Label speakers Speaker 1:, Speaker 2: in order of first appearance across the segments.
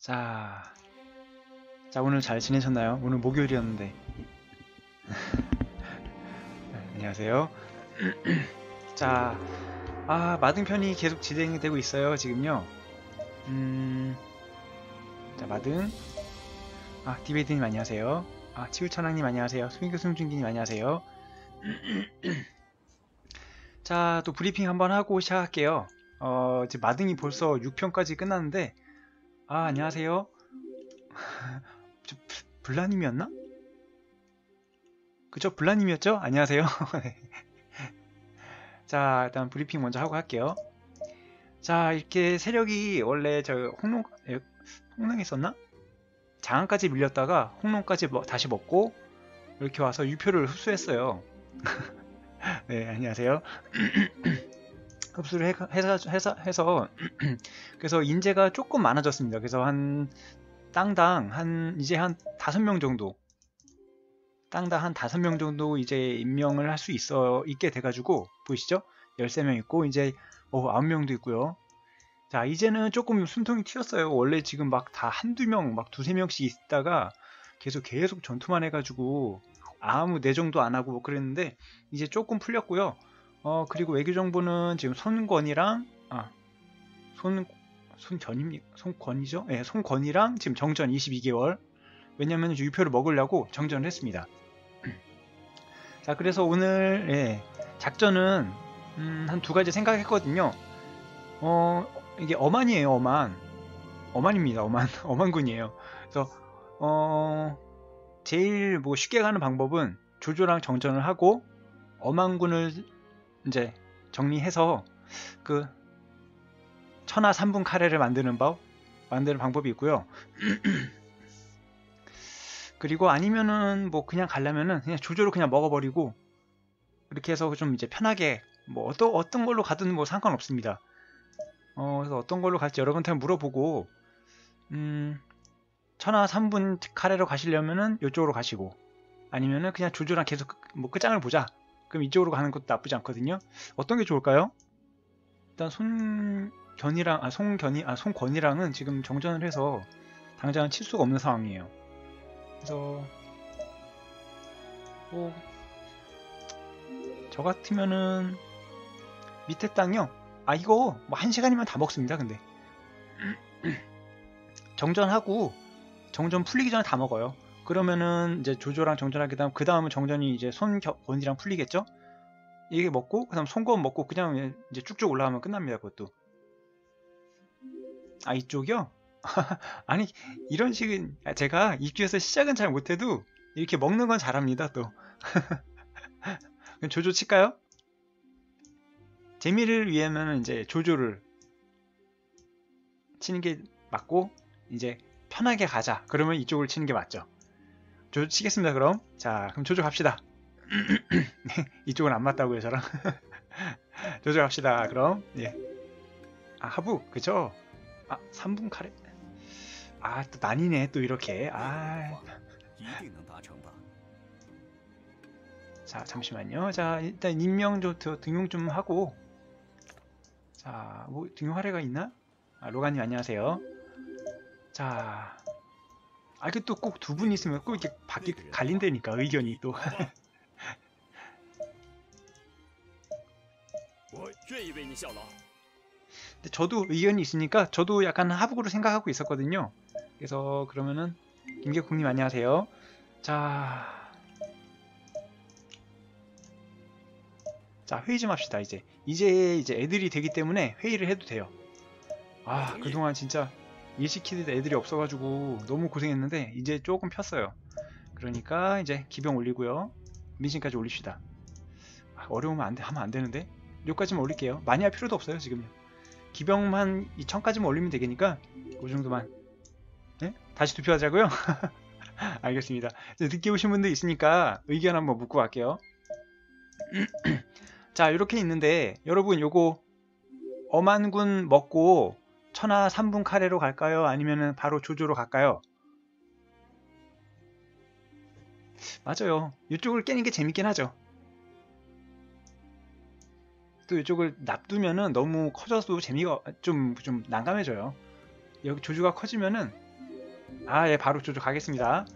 Speaker 1: 자, 오늘 잘 지내셨나요? 오늘 목요일이었는데. 네, 안녕하세요. 자, 마등편이 계속 진행되고 있어요, 지금요. 자, 마등. 디베이드님 안녕하세요. 치울천왕님 안녕하세요. 수민교수님중기님 안녕하세요. 자, 또 브리핑 한번 하고 시작할게요. 이제 마등이 벌써 6편까지 끝났는데, 안녕하세요. 저 블라님이었나? 그쵸? 블라님이었죠? 안녕하세요. 자, 일단 브리핑 먼저 하고 할게요. 자, 이렇게 세력이 원래 홍농했었나? 장안까지 밀렸다가 홍농까지 다시 먹고 이렇게 와서 유표를 흡수했어요. 네, 안녕하세요. 흡수를 해서 그래서 인재가 조금 많아졌습니다. 그래서 한 땅당 이제 한 5명 정도, 땅당 한 5명 정도 이제 임명을 할 수 있게 돼가지고, 보이시죠? 13명 있고 이제 9명도 있고요. 자, 이제는 조금 숨통이 튀었어요. 원래 지금 막 다 한두 명, 막 두세 명씩 있다가 계속 전투만 해가지고 아무 내정도 안 하고 뭐 그랬는데, 이제 조금 풀렸고요. 그리고 외교정보는 지금 손권이죠? 네, 손권이랑 지금 정전 22개월. 왜냐면 유표를 먹으려고 정전을 했습니다. 자, 그래서 오늘 작전은 한 2가지 생각했거든요. 이게 어만이에요. 어만입니다. 어만군이에요. 그래서 제일 뭐 쉽게 가는 방법은 조조랑 정전을 하고 어만군을 이제 정리해서 그 천하 3분 카레를 만드는 방법이 있고요. 그리고 아니면은 뭐 그냥 가려면은 그냥 조조를 그냥 먹어버리고, 이렇게 해서 좀 이제 편하게 뭐 어떤 걸로 가든 뭐 상관없습니다. 그래서 어떤 걸로 갈지 여러분한테 물어보고, 천하 3분 카레로 가시려면은 이쪽으로 가시고, 아니면은 그냥 조조랑 계속 뭐 끝장을 보자, 그럼 이쪽으로 가는 것도 나쁘지 않거든요. 어떤 게 좋을까요? 일단 손권이랑은 지금 정전을 해서 당장은 칠 수가 없는 상황이에요. 그래서 뭐 저 같으면은 밑에 땅이요. 이거 뭐 1시간이면 다 먹습니다. 근데 정전하고 정전 풀리기 전에 다 먹어요. 그러면은 이제 조조랑 정전하게 되면 그 다음은 정전이 이제 손권이랑 풀리겠죠? 이게 먹고 그 다음 손권 먹고 그냥 이제 쭉쭉 올라가면 끝납니다. 그것도. 이쪽이요? 아니, 이런 식은 제가 입주해서 시작은 잘 못해도 이렇게 먹는 건 잘합니다. 또 그럼 조조 칠까요? 재미를 위해서는 이제 조조를 치는 게 맞고, 이제 편하게 가자 그러면 이쪽을 치는 게 맞죠. 조조 치겠습니다. 그럼 조조 갑시다. 이쪽은 안 맞다고요, 저랑. 조조 갑시다. 그럼 하부 그죠? 3분 카레. 또 난이네 또 이렇게. 자, 잠시만요. 자, 일단 등용 좀 하고. 자, 뭐 등용 할애가 있나? 로가님 안녕하세요. 자, 이게 또 꼭 2분 있으면 꼭 이렇게 갈린다니까, 의견이 또. 근데 저도 의견이 있으니까 저도 약간 하북으로 생각하고 있었거든요. 그래서 그러면은 김계국님 안녕하세요. 자, 회의 좀 합시다. 이제 애들이 되기 때문에 회의를 해도 돼요. 그동안 진짜 일 시키는 애들이 없어가지고 너무 고생했는데 이제 조금 폈어요. 그러니까 이제 기병 올리고요. 민심까지 올립시다. 어려우면 하면 안 되는데 여기까지만 올릴게요. 많이 할 필요도 없어요. 지금요. 기병만 2000까지만 올리면 되니까 그 정도만. 네? 다시 투표하자고요? 알겠습니다. 늦게 오신 분들 있으니까 의견 한번 묻고 갈게요. 자, 이렇게 있는데 여러분, 요거 어만군 먹고 천하 3분 카레로 갈까요? 아니면은 바로 조조로 갈까요? 맞아요. 이쪽을 깨는 게 재밌긴 하죠. 또 이쪽을 놔두면은 너무 커져서 재미가 좀 난감해져요. 여기 조조가 커지면은 아, 예, 바로 저쪽 가겠습니다.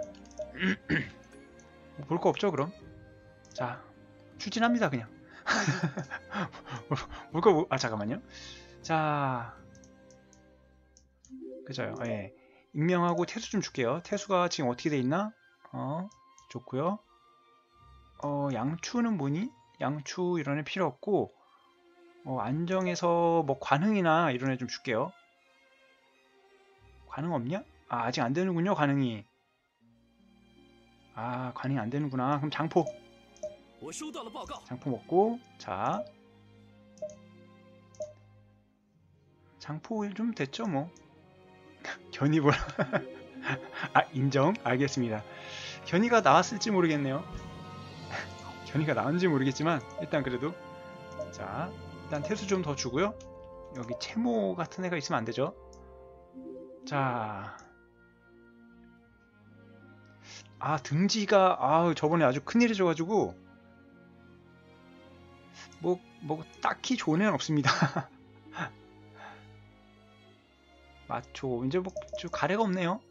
Speaker 1: 볼 거 없죠, 그럼? 자, 추진합니다, 그냥. 볼 거, 아, 잠깐만요. 자, 그죠요. 예. 익명하고 태수 좀 줄게요. 태수가 지금 어떻게 돼 있나? 좋고요. 양추는 뭐니? 양추 이런 애 필요 없고, 안정해서 뭐 관흥이나 이런 애 좀 줄게요. 관흥 없냐? 아, 아직 안 되는군요, 관흥이. 아, 관흥이 안 되는구나. 그럼 장포. 장포 먹고, 자. 장포 일 좀 됐죠, 뭐. 견이볼. 아, 인정. 알겠습니다. 견이가 나왔을지 모르겠네요. 견이가 나왔는지 모르겠지만, 일단 그래도. 자, 일단 태수 좀 더 주고요. 여기 채모 같은 애가 있으면 안 되죠. 자. 아, 등지가, 저번에 아주 큰일이 져가지고, 뭐, 딱히 좋은 애는 없습니다. 마초, 이제 뭐, 가래가 없네요.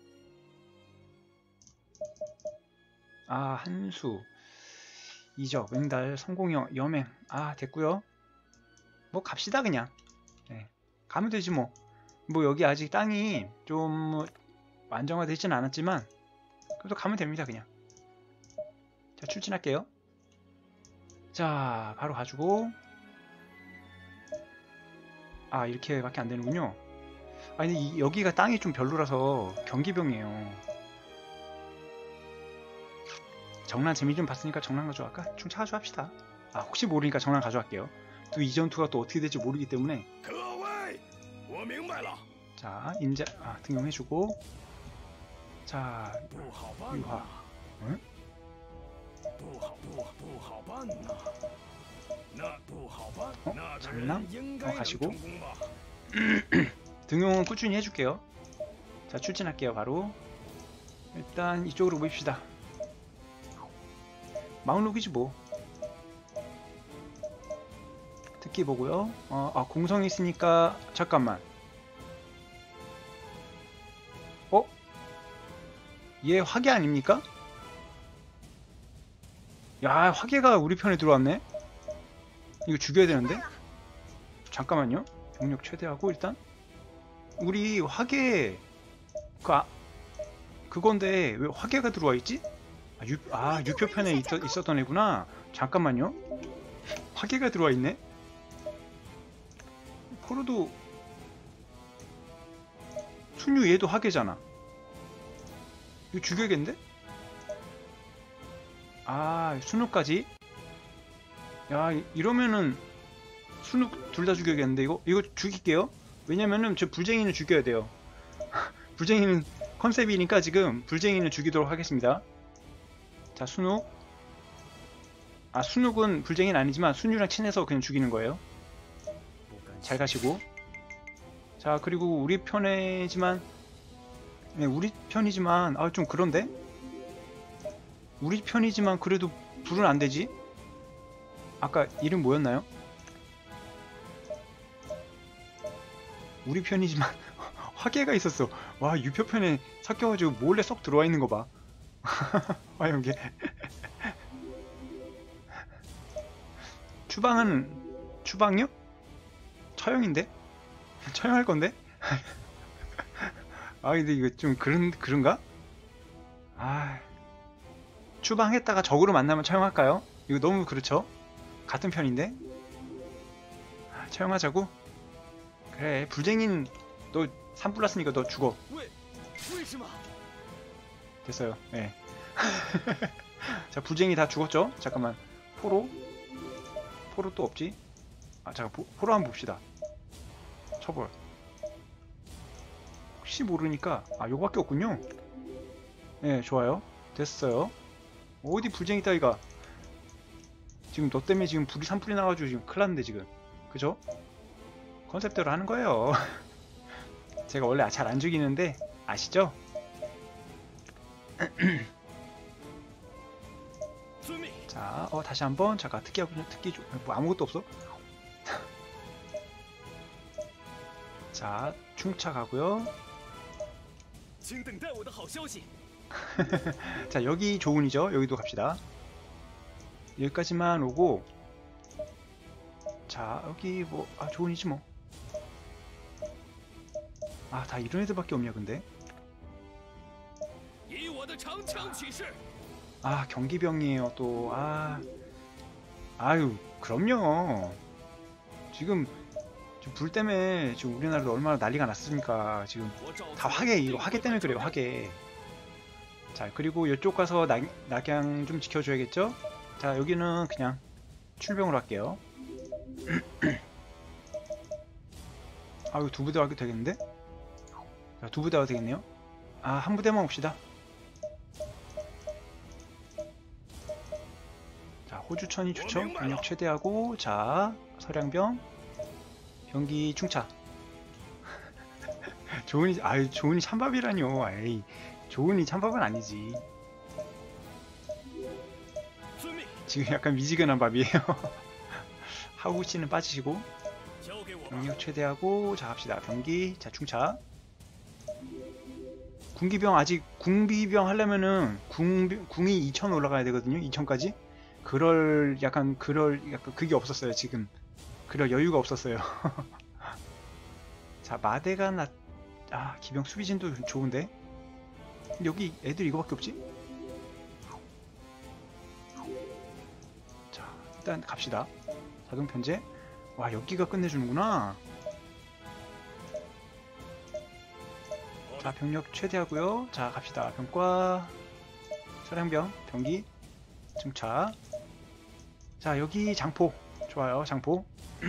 Speaker 1: 아, 한수, 이적, 맹달, 성공형, 여맹. 아, 됐고요. 뭐, 갑시다, 그냥. 네, 가면 되지, 뭐. 뭐, 여기 아직 땅이 좀 안정화되진 않았지만, 그래도 가면 됩니다, 그냥. 자, 출진할게요. 자, 바로 가지고. 아, 이렇게밖에 안 되는군요. 아니, 여기가 땅이 좀 별로라서 경기병이에요. 정란 재미 좀 봤으니까 정란 가져갈까? 충차 가져갑시다. 아, 혹시 모르니까 정란 가져갈게요. 또 이 전투가 또 어떻게 될지 모르기 때문에. 자, 임자, 등용해주고. 자, 유화. 응? 잘남? 가시고. 등용은 꾸준히 해줄게요. 자, 출진할게요, 바로. 일단 이쪽으로 모입시다. 마운록이지 뭐. 특기 보고요. 공성이 있으니까 잠깐만. 얘 화계 아닙니까? 야, 화계가 우리 편에 들어왔네. 이거 죽여야 되는데. 잠깐만요. 병력 최대하고 일단 우리 화계 그건데 왜 화계가 들어와 있지? 유표편에 있었던 애구나. 잠깐만요. 화계가 들어와 있네. 포로도 순유 얘도 화계잖아. 이거 죽여야겠는데? 순우까지? 야, 이러면은 순우 둘 다 죽여야겠는데 이거 죽일게요. 왜냐면은 저 불쟁이는 죽여야 돼요. 불쟁이는 컨셉이니까 지금 불쟁이는 죽이도록 하겠습니다. 자, 순욱. 순욱은 불쟁이는 아니지만 순유랑 친해서 그냥 죽이는 거예요. 잘 가시고. 자, 그리고 우리 편이지만 좀 그런데? 우리 편이지만 그래도 불은 안 되지? 아까 이름 뭐였나요? 우리 편이지만 화계가 있었어. 와, 유표편에 섞여가지고 몰래 쏙 들어와 있는 거 봐. 화염계. 추방이요? 처형인데? 처형할 건데? 근데 이거 좀 그런가? 추방했다가 적으로 만나면 처형할까요? 이거 너무 그렇죠? 같은 편인데? 처형하자고? 그래, 불쟁인 너 산불났으니까 너 죽어. 됐어요. 예. 자, 불쟁이 다 죽었죠? 잠깐만. 포로 또 없지? 잠깐, 포로 한번 봅시다. 처벌. 혹시 모르니까 요거밖에 없군요. 예, 좋아요. 됐어요. 어디 불쟁이 따위가. 지금 너 때문에 지금 불이 산불이 나가지고 지금 큰일 났는데 지금. 그죠? 컨셉대로 하는 거예요. 제가 원래 잘 안 죽이는데 아시죠? 자, 다시 한번. 잠깐, 특기 뭐 아무것도 없어? 자, 충차 가고요.
Speaker 2: 请等待我的好消息。
Speaker 1: 자, 여기 조운이죠. 여기도 갑시다. 여기까지만 오고, 자, 여기 뭐, 조운이지 뭐. 다 이런 애들밖에 없냐, 근데.
Speaker 2: 以我的长枪起誓。
Speaker 1: 경기병이에요, 또. 아유, 그럼요. 지금 불 때문에 지금 우리나라도 얼마나 난리가 났습니까? 지금 다 이거 화개 때문에 그래요, 화개. 자, 그리고 이쪽 가서 낙양 좀 지켜줘야겠죠? 자, 여기는 그냥 출병으로 할게요. 이거 두 부대 와도 되겠는데? 자, 두 부대 와도 되겠네요. 한 부대만 옵시다. 자, 호주천이 좋죠? 병력 최대하고, 자, 서량병, 병기 충차. 조은이 찬밥이라뇨. 조은이 찬밥은 아니지. 지금 약간 미지근한 밥이에요. 하우씨는 빠지시고, 병력 최대하고, 자, 합시다. 병기, 자, 충차. 군기병 아직 궁비병 하려면은 궁이 2000 올라가야 되거든요. 2000까지. 약간 그게 없었어요. 지금 그럴 여유가 없었어요. 자, 마대가 기병 수비진도 좋은데. 근데 여기 애들 이거밖에 없지? 자, 일단 갑시다. 자동 편제. 와, 여기가 끝내주는구나. 자, 병력 최대하고요. 자, 갑시다. 병과 서량병, 병기, 증차. 자, 여기 장포. 좋아요, 장포.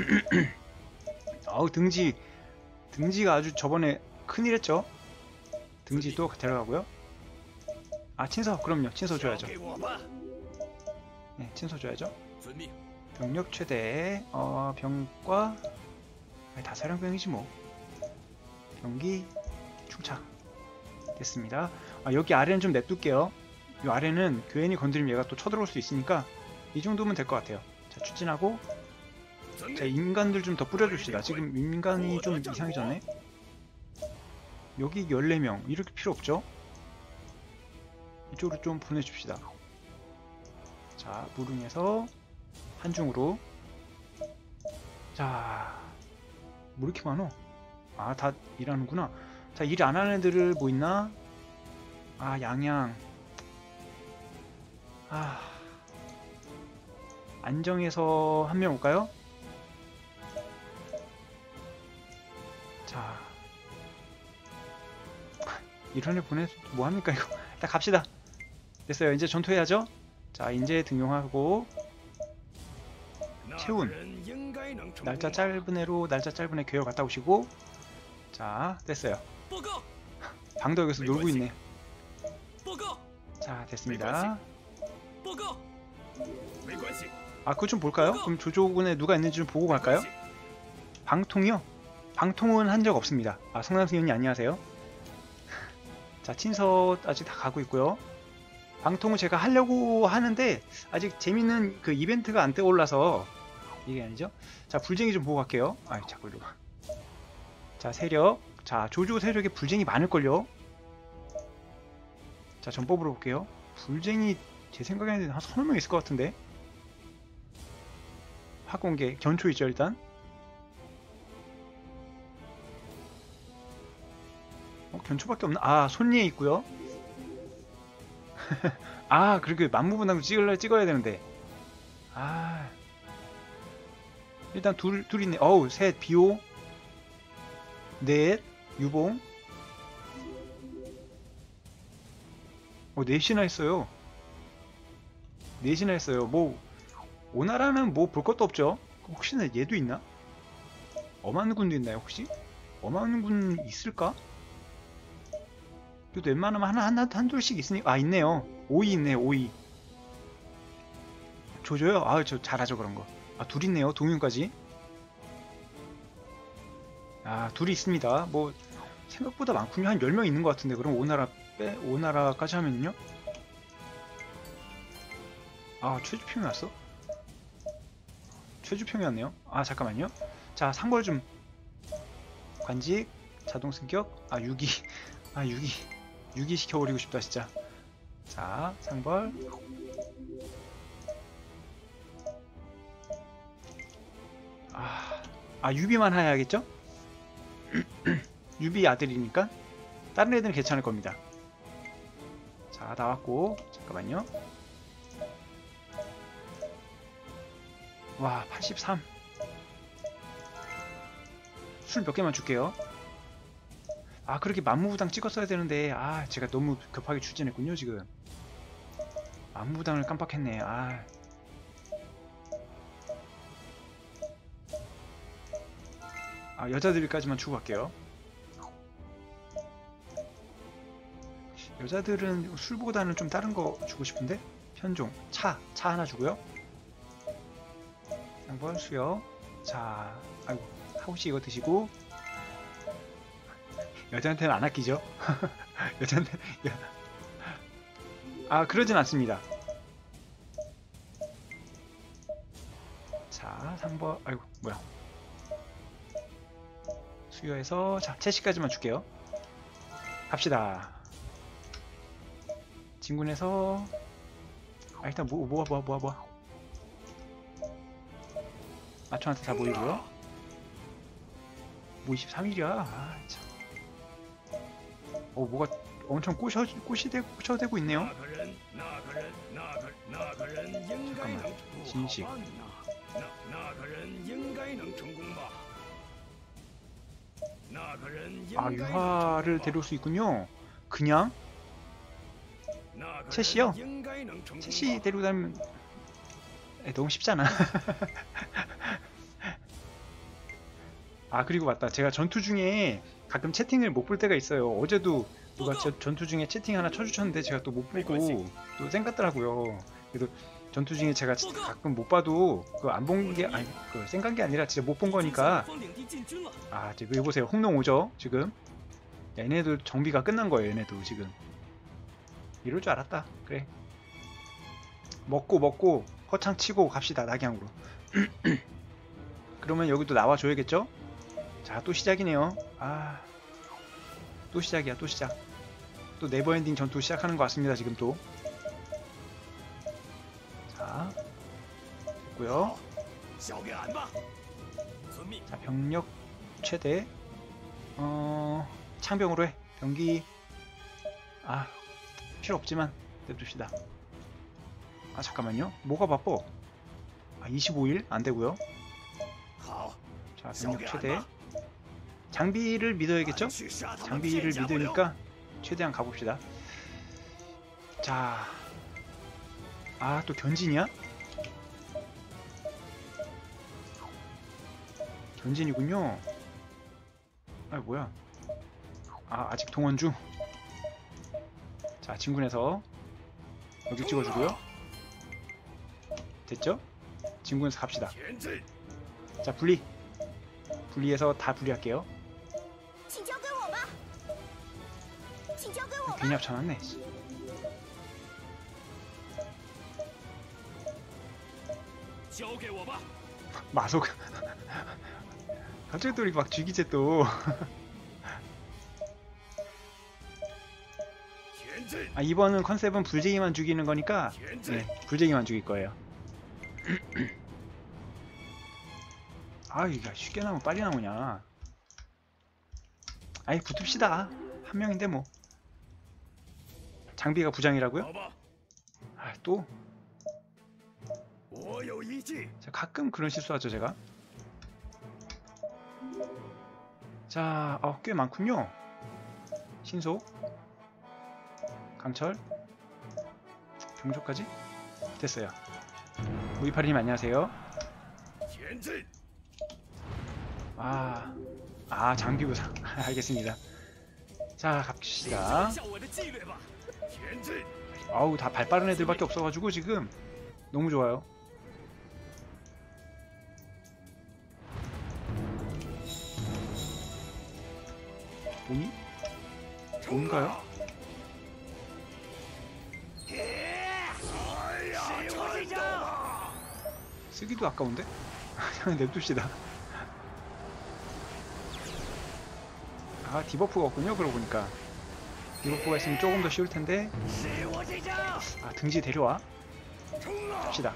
Speaker 1: 등지가 아주 저번에 큰일 했죠. 등지도 데려가고요. 친서, 그럼요. 친서 줘야죠. 네, 친서 줘야죠. 병력 최대, 병과, 다 사령병이지 뭐. 병기, 충차. 됐습니다. 여기 아래는 좀 냅둘게요. 이 아래는 괜히 건드리면 얘가 또 쳐들어올 수 있으니까 이 정도면 될 것 같아요. 자, 추진하고, 자, 인간들 좀 더 뿌려줍시다. 지금 인간이 좀 이상해졌네. 여기 14명. 이렇게 필요 없죠? 이쪽으로 좀 보내줍시다. 자, 무릉에서 한중으로. 자, 뭐 이렇게 많어? 다 일하는구나. 자, 일 안 하는 애들을 뭐 있나? 양양. 안정에서 한 명 올까요? 자, 이런 애 보내서 뭐합니까 이거. 일단 갑시다. 됐어요. 이제 전투해야죠. 자, 이제 등용하고 채운. 날짜 짧은 애 교역 갔다 오시고. 자, 됐어요. 방도 여기서 놀고 있네. 자, 됐습니다. 그거 좀 볼까요? 그럼 조조군에 누가 있는지 좀 보고 갈까요? 방통이요? 방통은 한 적 없습니다. 성남승현님 안녕하세요. 자, 친서 아직 다 가고 있고요. 방통은 제가 하려고 하는데 아직 재밌는 그 이벤트가 안 떠올라서 이게 아니죠? 자, 불쟁이 좀 보고 갈게요. 자꾸 이러고. 자, 세력. 자, 조조 세력에 불쟁이 많을걸요? 자, 전법으로 볼게요. 불쟁이 제 생각에는 한 30명 있을 것 같은데. 학공계 견초 있죠 일단. 견초밖에 없나? 손리에 있고요. 그리고 만무분당도 찍어야 되는데. 일단 둘 있네. 셋 비오, 넷 유봉. 넷이나 했어요. 넷이나 했어요. 뭐 오나라는 뭐 볼 것도 없죠. 혹시나 얘도 있나? 엄한군도 있나요 혹시? 엄한군 있을까? 그래도 웬만하면 한둘씩 있으니까. 있네요. 오이 있네요. 오이. 조조요? 저 잘하죠 그런거. 둘 있네요. 동윤까지. 둘이 있습니다. 뭐 생각보다 많군요. 한 10명 있는 것 같은데. 그럼 오나라까지 하면요? 최주평이 왔어? 최주평이 왔네요. 잠깐만요. 자, 상벌 좀. 관직, 자동 승격. 6위. 6위. 유기시켜버리고 싶다 진짜. 자, 상벌. 유비만 해야겠죠? 유비 아들이니까 다른 애들은 괜찮을 겁니다. 자, 나왔고. 잠깐만요. 와, 83. 술 몇 개만 줄게요. 그렇게 만무부당 찍었어야 되는데 제가 너무 급하게 추진했군요 지금. 만무부당을 깜빡했네. 여자들까지만 주고 갈게요. 여자들은 술보다는 좀 다른 거 주고 싶은데. 편종 차 하나 주고요. 상벌 수여. 자, 아이고 하우씨 이거 드시고. 여자한테는 안 아끼죠? 여자한테 그러진 않습니다. 자, 상벌. 아이고 뭐야. 수여해서 자, 채식까지만 줄게요. 갑시다. 진군에서 일단 모아. 마초한테 다 모이고요. 뭐 23일이야. 참. 뭐가 엄청 꼬셔대고 있네요. 잠깐만. 진식. 유하를 데려올 수 있군요. 그냥? 채시요? 채시 데리고 다니면 너무 쉽잖아. 그리고 맞다. 제가 전투 중에 가끔 채팅을 못 볼 때가 있어요. 어제도 누가 전투 중에 채팅 하나 쳐주셨는데 제가 또 못 보고 또 쌩갔더라고요. 그래도 전투 중에 제가 가끔 못 봐도 안 본 게 쌩간 게 아니라 진짜 못 본 거니까. 지금 여기 보세요. 홍농 오죠 지금. 얘네도 정비가 끝난 거예요. 얘네도 지금. 이럴 줄 알았다. 그래. 먹고 허창 치고 갑시다. 낙양으로. 그러면 여기도 나와줘야겠죠? 자, 또 시작이네요. 또 시작이야. 또 시작. 또 네버엔딩 전투 시작하는 것 같습니다. 지금 또. 자, 됐고요. 자, 병력 최대. 창병으로 해. 병기. 필요 없지만 냅둡시다. 잠깐만요. 뭐가 바빠? 25일 안 되고요. 자, 병력 최대. 장비를 믿어야겠죠? 장비를 믿으니까 최대한 가봅시다. 자, 또 견진이야? 견진이군요. 뭐야? 아직 동원 중. 자, 진군에서 여기 찍어주고요. 됐죠? 진군에서 갑시다. 자, 분리해서 다 분리할게요. 괜히 합쳐놨네. 마속. 갑자기 또 이렇게 막 죽이지 또. 이번은 컨셉은 불쟁이만 죽이는 거니까 불쟁이만 죽일 거예요. 이거 쉽게 나오면 빨리 나오냐. 붙읍시다. 한 명인데 뭐. 장비가 부장이라고요? 또? 가끔 그런 실수하죠 제가. 자, 꽤 많군요. 신속, 강철, 경조까지 됐어요. 무이파리님 안녕하세요. 장비 부상. 알겠습니다. 자, 갑시다. 다 발 빠른 애들밖에 없어가지고 지금 너무 좋아요. 돈이? 돈인가요? 쓰기도 아까운데? 그냥 냅둡시다. 디버프가 없군요. 그러고 보니까 이것보가 있으면 조금 더 쉬울 텐데. 아, 등지 데려와. 갑시다.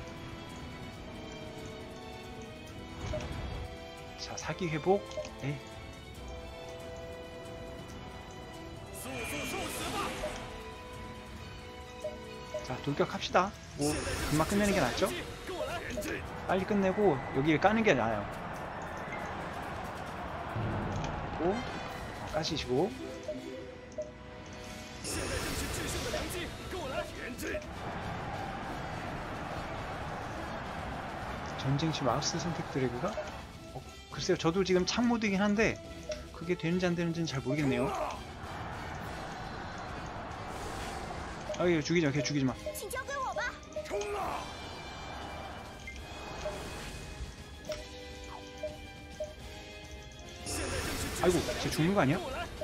Speaker 1: 자, 사기 회복. 에이. 자, 돌격합시다. 뭐 금방 끝내는 게 낫죠? 빨리 끝내고 여기 까는 게 나아요. 고 까시시고. 전쟁시 마우스 선택 드래그가? 글쎄요, 저도 지금 창 모드이긴 한데 그게 되는지 안 되는지는 잘 모르겠네요. 아, 이거 죽이지 마, 걔 죽이지 마. 아이고, 쟤 죽는 거 아니야?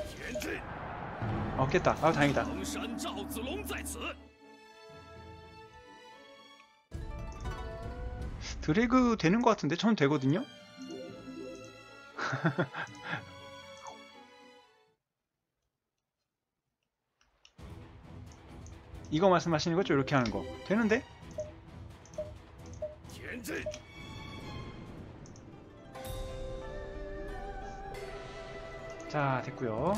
Speaker 1: 깼다. 아, 다행이다. 드래그 되는 것 같은데? 전 되거든요? 이거 말씀하시는 거죠? 이렇게 하는 거. 되는데? 자, 됐고요.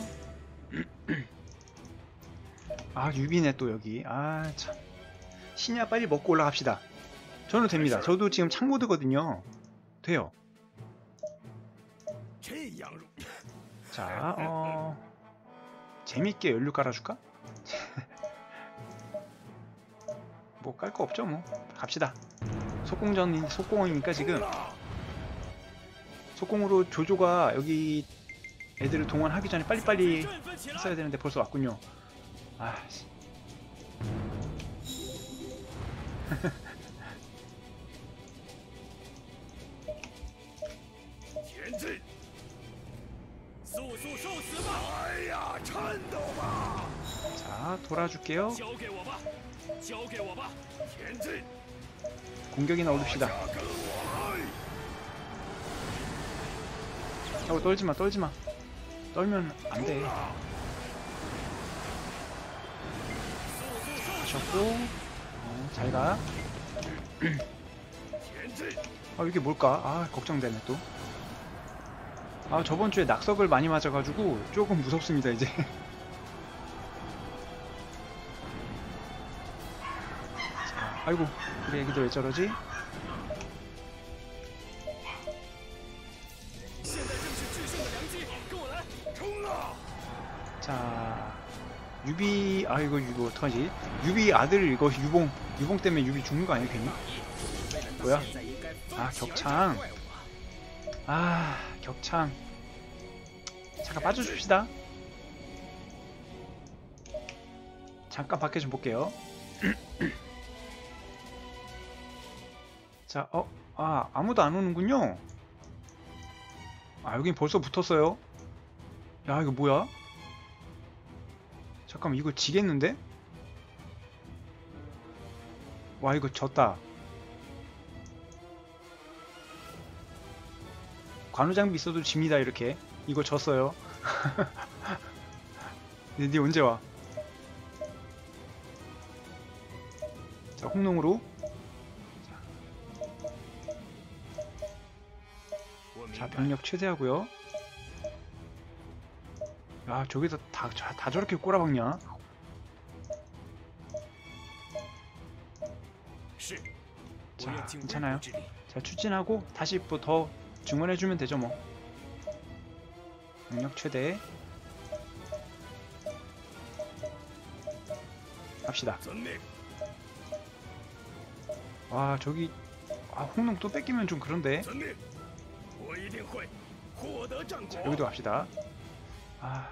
Speaker 1: 아, 유비네 또 여기. 아, 참. 신야 빨리 먹고 올라갑시다. 저는 됩니다. 저도 지금 창모드거든요. 돼요. 자, 재밌게 연료 깔아줄까? 뭐 깔 거 없죠, 뭐. 갑시다. 속공이니까 지금. 속공으로 조조가 여기 애들을 동원하기 전에 빨리빨리 했어야 되는데 벌써 왔군요. 아씨. 자, 돌아줄게요. 공격이나 올립시다. 떨지마, 떨지마. 떨면 안돼. 하셨고, 잘가. 아, 이게 뭘까? 아, 걱정되네 또. 아, 저번주에 낙석을 많이 맞아가지고 조금 무섭습니다 이제. 자, 아이고, 우리 애기들 왜 저러지? 자, 유비, 아, 이거 어떡하지? 유비 아들 이거 유봉 때문에 유비 죽는 거 아니야 괜히? 뭐야? 아, 격창. 아, 격창. 잠깐 빠져줍시다. 잠깐 밖에 좀 볼게요. 자, 아무도 안 오는군요. 아, 여긴 벌써 붙었어요. 야, 이거 뭐야? 잠깐만, 이거 지겠는데? 와, 이거 졌다. 관우장비 있어도 집니다 이렇게. 이거 졌어요. 니 언제 와? 자, 홍농으로. 자, 병력 최대하고요. 야, 저기서 다 저렇게 꼬라박냐? 자, 괜찮아요. 자, 추진하고 다시 뭐 더 증원해주면 되죠 뭐. 병력 최대. 갑시다. 와, 저기 홍농 또 뺏기면 좀 그런데. 자, 여기도 갑시다. 아,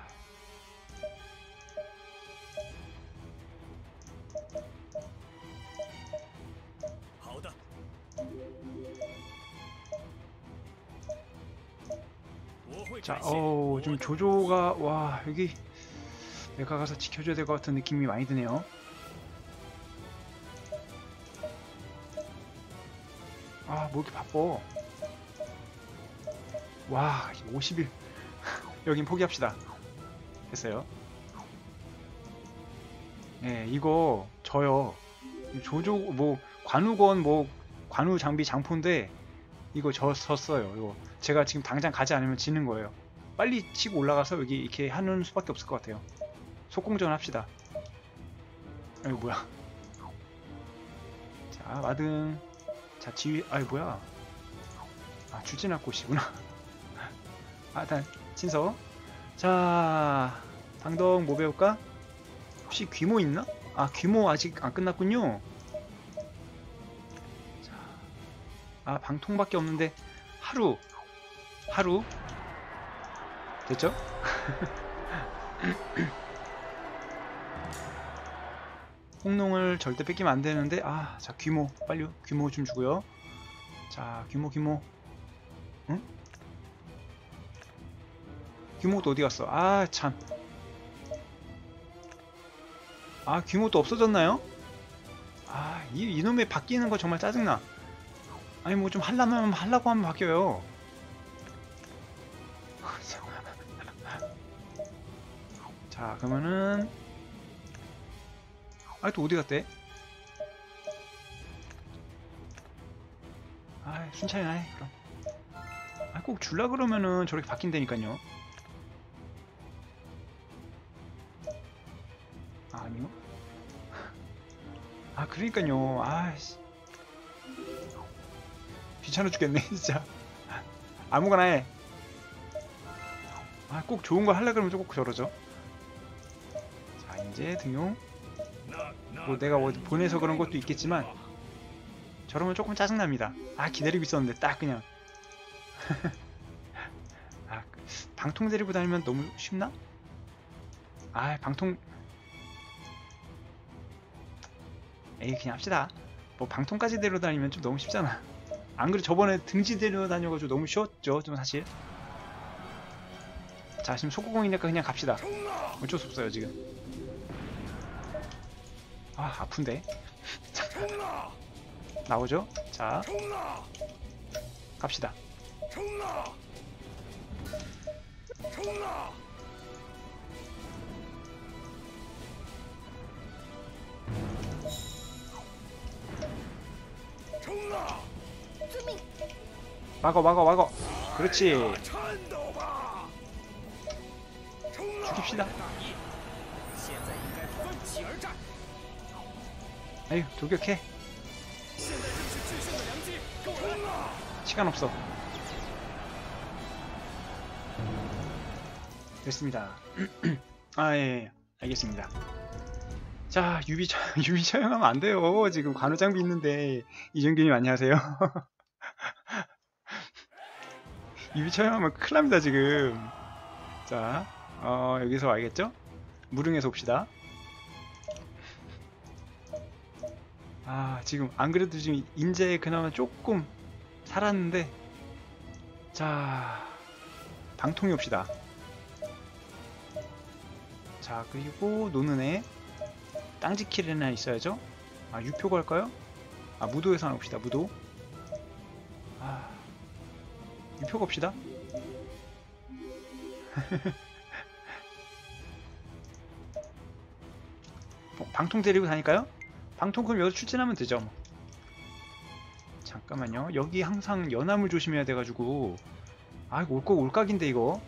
Speaker 1: 자, 좀 조조가, 와, 여기 내가 가서 지켜줘야 될 것 같은 느낌이 많이 드네요. 아, 뭐 이렇게 바빠. 와, 50일. 여긴 포기합시다. 됐어요. 네, 이거 저요. 조조 뭐 관우건 뭐 관우 장비 장포인데 이거 졌어요. 이거 제가 지금 당장 가지 않으면 지는 거예요. 빨리 치고 올라가서 여기 이렇게 하는 수밖에 없을 것 같아요. 속공전 합시다. 아이 뭐야? 자 마등. 자 지휘. 아이 뭐야? 아 출진학꽃이구나. 아 일단 친서. 자 방덕 뭐 배울까? 혹시 귀모 있나? 아 귀모 아직 안 끝났군요. 자, 아 방통밖에 없는데 하루 됐죠? 홍농을 절대 뺏기면 안 되는데 아 자 귀모 빨리 귀모 좀 주고요. 자 귀모 응? 귀모도 어디 갔어? 아 참. 아 귀모도 없어졌나요? 아 이놈의 바뀌는 거 정말 짜증나. 아니 뭐 좀 하려고 하면 바뀌어요. 자 그러면은 아 또 어디 갔대? 아 순차이 나해 그럼. 아 꼭 줄라 그러면은 저렇게 바뀐다니까요. 아 아니요? 아 그러니까요. 아씨 귀찮아 죽겠네 진짜. 아무거나 해. 아 꼭 좋은 거 하려 그러면 꼭 저러죠. 자 이제 등용. 뭐 내가 어디 보내서 그런 것도 있겠지만 저러면 조금 짜증납니다. 아 기다리고 있었는데 딱 그냥. 아 방통 데리고 다니면 너무 쉽나? 아 방통 에이 그냥 합시다. 뭐 방통까지 데려다니면 좀 너무 쉽잖아. 안 그래 저번에 등지 데려다녀가지고 너무 쉬웠죠 좀 사실. 자 지금 속구공이니까 그냥 갑시다. 어쩔 수 없어요 지금. 아 아픈데. 나오죠? 자 갑시다. 막어 그렇지. 죽입시다. 아유 돌격해. 시간 없어. 됐습니다. 아 예 알겠습니다. 자 유비 처형하면 안 돼요. 지금 관우 장비 있는데. 이정균님 안녕하세요. 유비 처형하면 큰일 납니다 지금. 자 여기서 알겠죠? 무릉에서 봅시다. 아 지금 안 그래도 지금 인제 그나마 조금 살았는데. 자 방통이 옵시다. 자 그리고 노는 애 땅지킬이나 있어야죠. 아 유표 갈까요? 아 무도에서 하나 봅시다. 무도. 아 유표 갑시다. 방통 데리고 다닐까요? 방통 그럼 여기서 출진하면 되죠. 잠깐만요. 여기 항상 연암을 조심해야 돼가지고. 아 이거 올각인데 이거.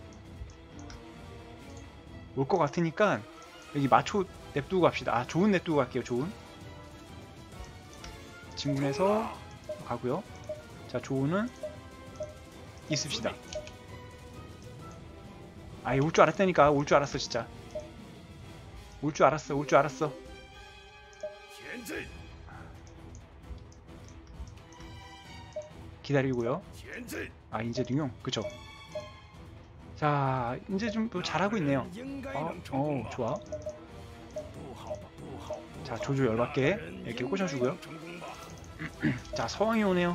Speaker 1: 올 것 같으니까 여기 마초 냅두고 갑시다. 아 좋은 냅두고 갈게요. 좋은. 진군해서 가고요. 자 조은은 있읍시다. 아이 올 줄 알았다니까. 올 줄 알았어 진짜. 올 줄 알았어. 기다리고요. 아 이제 능용 그쵸. 자 이제 좀 잘하고 있네요. 좋아. 자 조조 열받게 이렇게 꽂아주고요. 자 서왕이 오네요.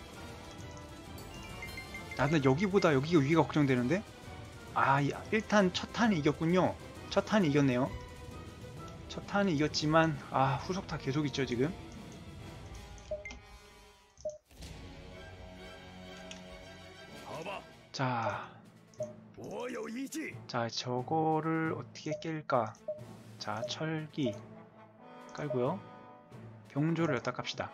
Speaker 1: 아 근데 여기보다 여기가 위가 걱정되는데. 아 1탄 첫 탄이 이겼군요. 첫 탄이 이겼네요. 첫 탄이 이겼지만 아 후속타 계속 있죠 지금. 자 저거를 어떻게 깰까. 자 철기 깔고요. 병조를 여기다 깝시다.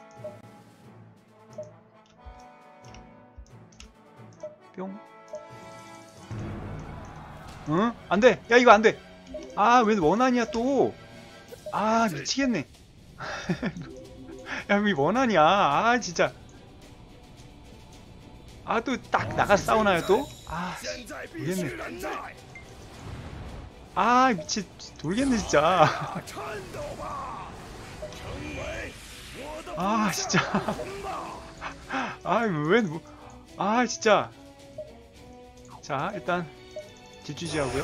Speaker 1: 뿅. 응? 안돼! 야 이거 안돼! 아 왜 원한이야 또! 아 미치겠네. 야 왜 원한이야. 아 진짜. 아 또 딱 나가서 싸우나요 또? 아 모르겠네. 아 미치 돌겠네 진짜. 아 진짜. 아 왜 뭐. 아 진짜. 자 일단 집주지하고요.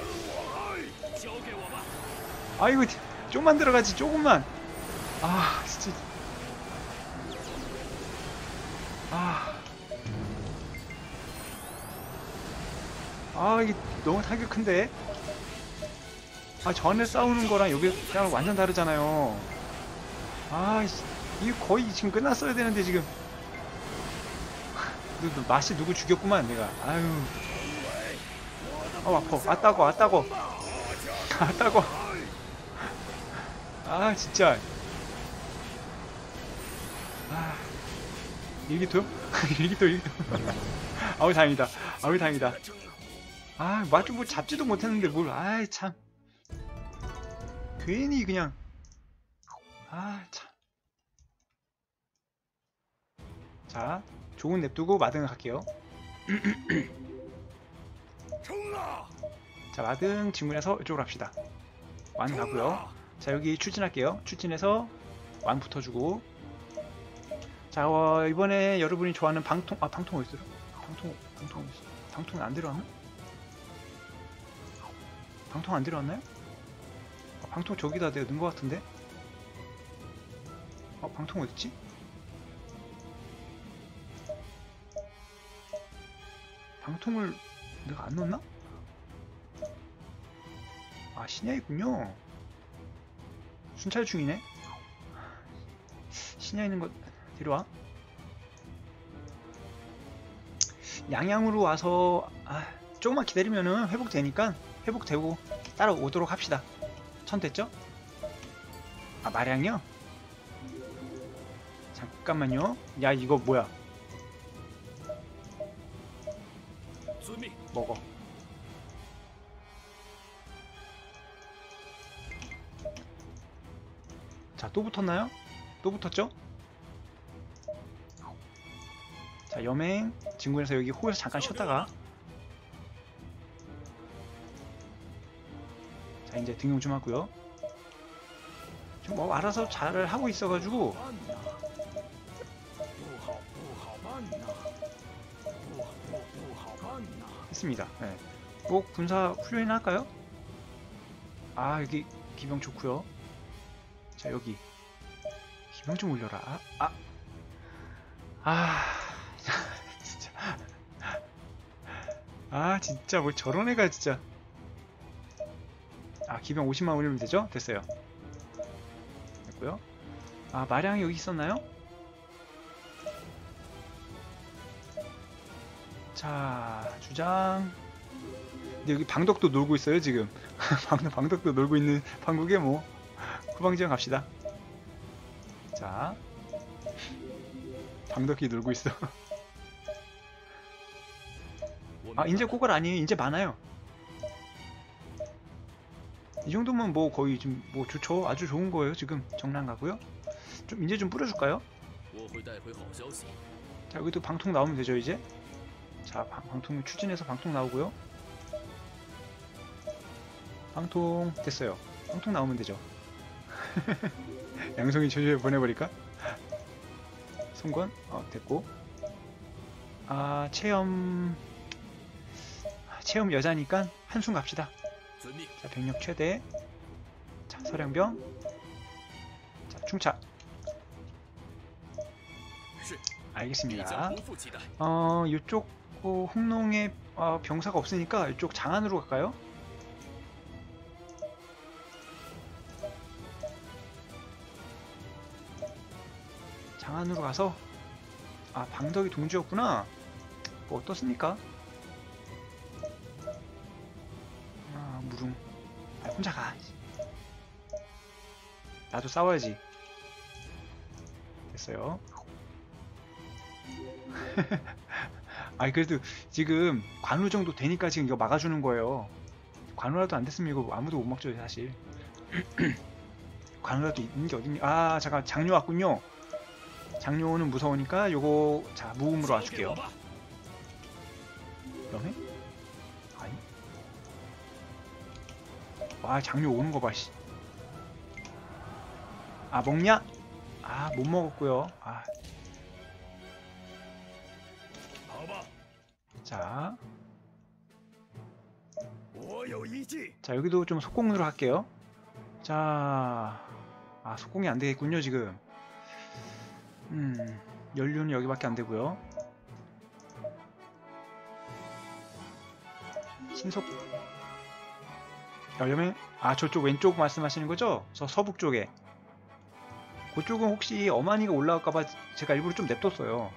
Speaker 1: 아이고 좀만 들어가지 조금만. 아 진짜. 아 이게 너무 타격 큰데. 아 전에 싸우는 거랑 여기 그냥 완전 다르잖아요. 아 이게 거의 지금 끝났어야 되는데 지금. 맛이 누구 죽였구만 내가. 아유. 아파. 아따고. 아따고. 아 진짜. 아 일기토요? 일기토. 아우 다행이다. 아우 다행이다. 아 맛 좀 뭐 잡지도 못했는데 뭘. 아이 참. 괜히 그냥. 아 참. 자 좋은 냅두고 마등을 갈게요. 자 마등 진군해서 이쪽으로 합시다. 완 가고요. 자 여기 추진할게요. 추진해서 완 붙어주고. 자 이번에 여러분이 좋아하는 방통. 아 방통 어딨어요? 방통 안 데려왔나? 방통 안 데려왔나요? 방통 저기다 내가 넣은 것 같은데? 방통 어딨지? 방통을 내가 안 넣었나? 아 신야 있군요. 순찰 중이네. 신야 있는 거 데려와. 양양으로 와서 조금만 기다리면은 회복되니까 회복되고 따라오도록 합시다. 천 됐죠? 아 마량이요? 잠깐만요. 야 이거 뭐야? 먹어. 자 또 붙었나요? 또 붙었죠? 자 여맹 진군에서 여기 호에서 잠깐 쉬었다가. 자 이제 등용 좀 하고요. 지금 뭐 알아서 잘 하고 있어가지고. 했습니다. 네. 꼭 군사 훈련이나 할까요? 아 여기 기병 좋고요. 자 여기 기병 좀 올려라. 진짜. 진짜 뭐 저런 애가 진짜. 기병 50만 올리면 되죠? 됐어요. 됐고요. 마량이 여기 있었나요? 자 주장. 근데 여기 방덕도 놀고 있어요 지금. 방덕도 놀고 있는 방국에 뭐 후방지원 갑시다. 자 방덕이 놀고 있어. 인제 꼬갈 아니에요. 인제 많아요. 이 정도면 뭐 거의 좀 뭐 좋죠. 아주 좋은 거예요. 지금 정랑 가고요. 좀 이제 좀 뿌려줄까요? 자 여기도 방통 나오면 되죠 이제. 자 방통 추진해서 방통 나오고요. 방통 됐어요. 방통 나오면 되죠. 양송이 저주에 보내버릴까? 송권 됐고. 체험 여자니까 한숨 갑시다. 자 병력 최대. 자 서량병. 자 충차. 알겠습니다. 이쪽 홍농에 병사가 없으니까 이쪽 장안으로 갈까요? 장안으로 가서. 방덕이 동지였구나. 뭐 어떻습니까? 무릉. 혼자 가. 나도 싸워야지. 됐어요. 아니 그래도 지금 관우 정도 되니까 지금 이거 막아주는 거예요. 관우라도 안 됐으면 이거 아무도 못 막죠 사실. 관우라도 있는 게 어딨니? 아 잠깐 장료 왔군요. 장료는 무서우니까 요거 자 무음으로 와줄게요. 그러면? 아니. 와 장료 오는 거 봐. 씨. 아 먹냐? 아 못 먹었고요. 아. 자. 자 여기도 좀 속공으로 할게요. 자. 아 속공이 안 되겠군요 지금. 연료는 여기밖에 안 되고요. 신속. 열려면 아 저쪽 왼쪽 말씀하시는 거죠? 저 서북 쪽에. 그쪽은 혹시 어마니가 올라올까봐 제가 일부러 좀 냅뒀어요.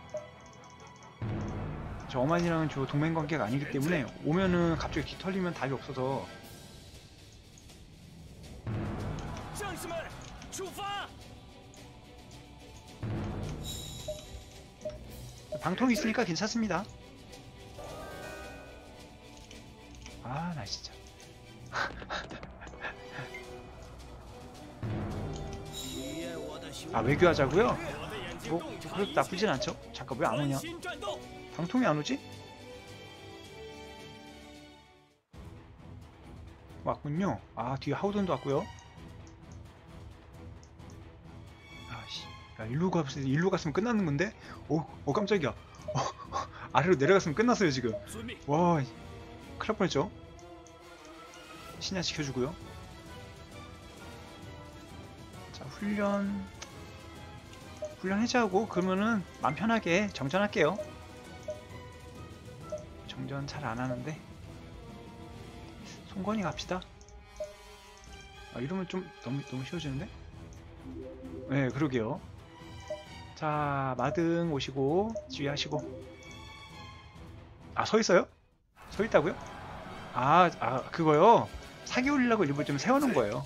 Speaker 1: 저 어마니랑은 저 동맹 관계가 아니기 때문에 오면은 갑자기 뒤 털리면 답이 없어서. 방통이 있으니까 괜찮습니다. 아 나 진짜. 아 외교하자고요? 뭐 그래도 나쁘진 않죠. 잠깐 왜 안 오냐? 방통이 안 오지? 왔군요. 아 뒤에 하우던도 왔고요. 아씨, 야 일로 갔으면 끝났는 건데? 오 깜짝이야. 아래로 내려갔으면 끝났어요 지금. 와, 큰일 날 뻔했죠. 신야 시켜주고요. 자 훈련 해제하고 그러면은 맘 편하게 정전할게요. 정전 잘 안 하는데 송건이 갑시다. 아 이러면 좀 너무 쉬워지는데? 네 그러게요. 자 마등 오시고 지휘하시고. 아 서있어요? 서있다고요? 아 그거요? 사기 올리려고 일부러 좀 세워놓은 거예요.